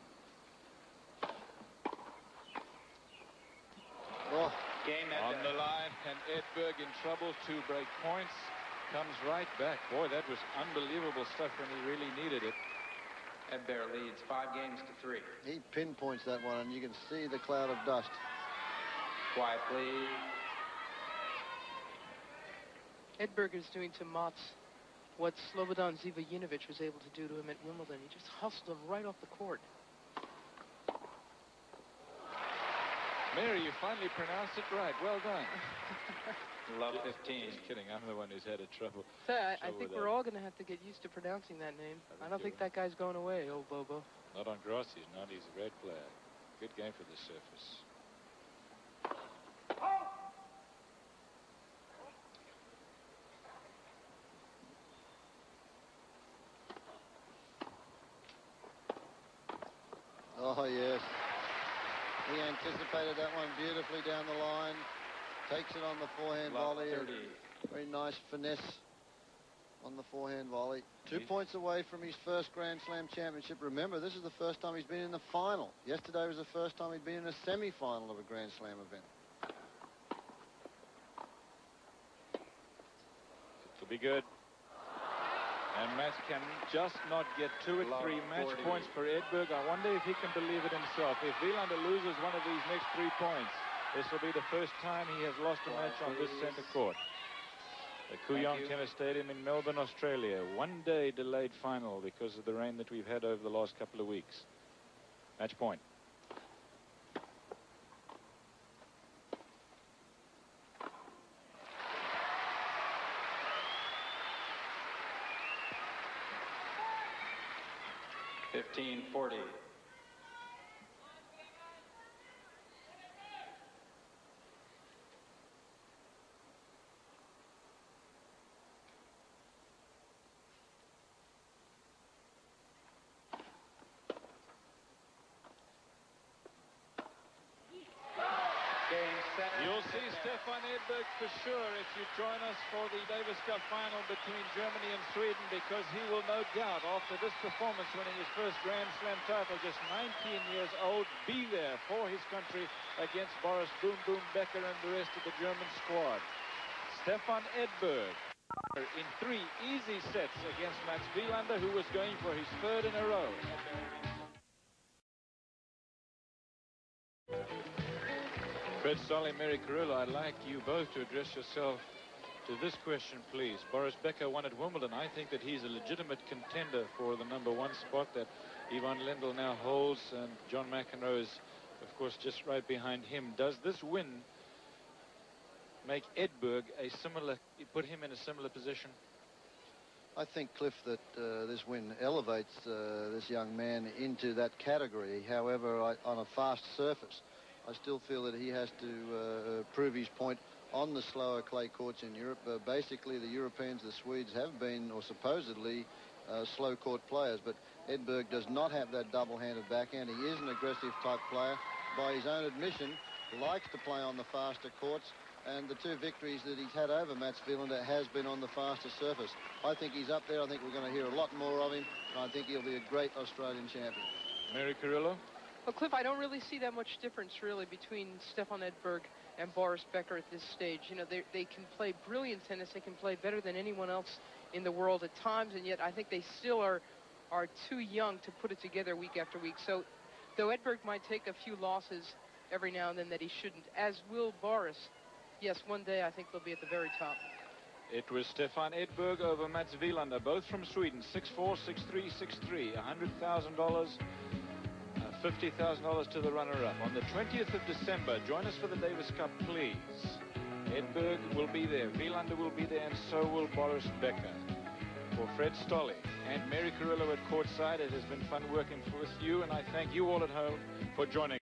Oh. Game On the line, and Edberg in trouble. 2 break points. Comes right back. Boy, that was unbelievable stuff when he really needed it. Edberg leads 5-3. He pinpoints that one, and you can see the cloud of dust. Quiet, please. Edberg is doing to Mats what Slobodan Zivojinovic was able to do to him at Wimbledon. He just hustled him right off the court. Mary, you finally pronounced it right. Well done. Love 15. Just kidding. I'm the one who's had trouble. So I think we're all going to have to get used to pronouncing that name. I don't think that guy's going away, old Bobo. Not on grass, he's not. He's a great player. Good game for the surface. Oh, yes. He anticipated that one beautifully down the line. Takes it on the forehand volley. 30. Very nice finesse on the forehand volley. 2 points away from his first Grand Slam championship. Remember, this is the first time he's been in the final. Yesterday was the first time he'd been in a semi-final of a Grand Slam event. It'll be good. And Matt can just not get 2 at 3 match points for Edberg. I wonder if he can believe it himself. If Wilander loses one of these next 3 points, this will be the first time he has lost a match on this centre court. The Kooyong Tennis Stadium in Melbourne, Australia. 1 day delayed final because of the rain that we've had over the last couple of weeks. Match point. $15-40. You'll see Stefan Edberg for sure if you join us for the Davis Cup final between Germany and Sweden, because he will no doubt, after this performance, winning his first Grand Slam title, just 19 years old, be there for his country against Boris Boom Boom Becker and the rest of the German squad. Stefan Edberg in 3 easy sets against Mats Wilander, who was going for his 3rd in a row. Fred Solly, Mary Carrillo, I'd like you both to address yourself to this question, please. Boris Becker won at Wimbledon. I think that he's a legitimate contender for the #1 spot that Ivan Lendl now holds, and John McEnroe is, of course, just right behind him. Does this win make Edberg put him in a similar position? I think, Cliff, that this win elevates this young man into that category. However, on a fast surface, I still feel that he has to prove his point on the slower clay courts in Europe. Basically, the Europeans, the Swedes, have been, or supposedly, slow court players. But Edberg does not have that double-handed backhand. He is an aggressive type player. By his own admission, likes to play on the faster courts. And the 2 victories that he's had over Mats Wilander has been on the faster surface. I think he's up there. I think we're going to hear a lot more of him. And I think he'll be a great Australian champion. Mary Carrillo? Well, Cliff, I don't really see that much difference, really, between Stefan Edberg and Boris Becker at this stage. You know, they can play brilliant tennis. They can play better than anyone else in the world at times, and yet I think they still are too young to put it together week after week. So, though Edberg might take a few losses every now and then that he shouldn't, as will Boris, yes, one day I think they'll be at the very top. It was Stefan Edberg over Mats Wilander, both from Sweden. 6-4, 6-3, 6-3. $100,000. $50,000 to the runner-up. On the 20th of December, join us for the Davis Cup, please. Edberg will be there, Wilander will be there, and so will Boris Becker. For Fred Stolle and Mary Carrillo at courtside, it has been fun working with you, and I thank you all at home for joining.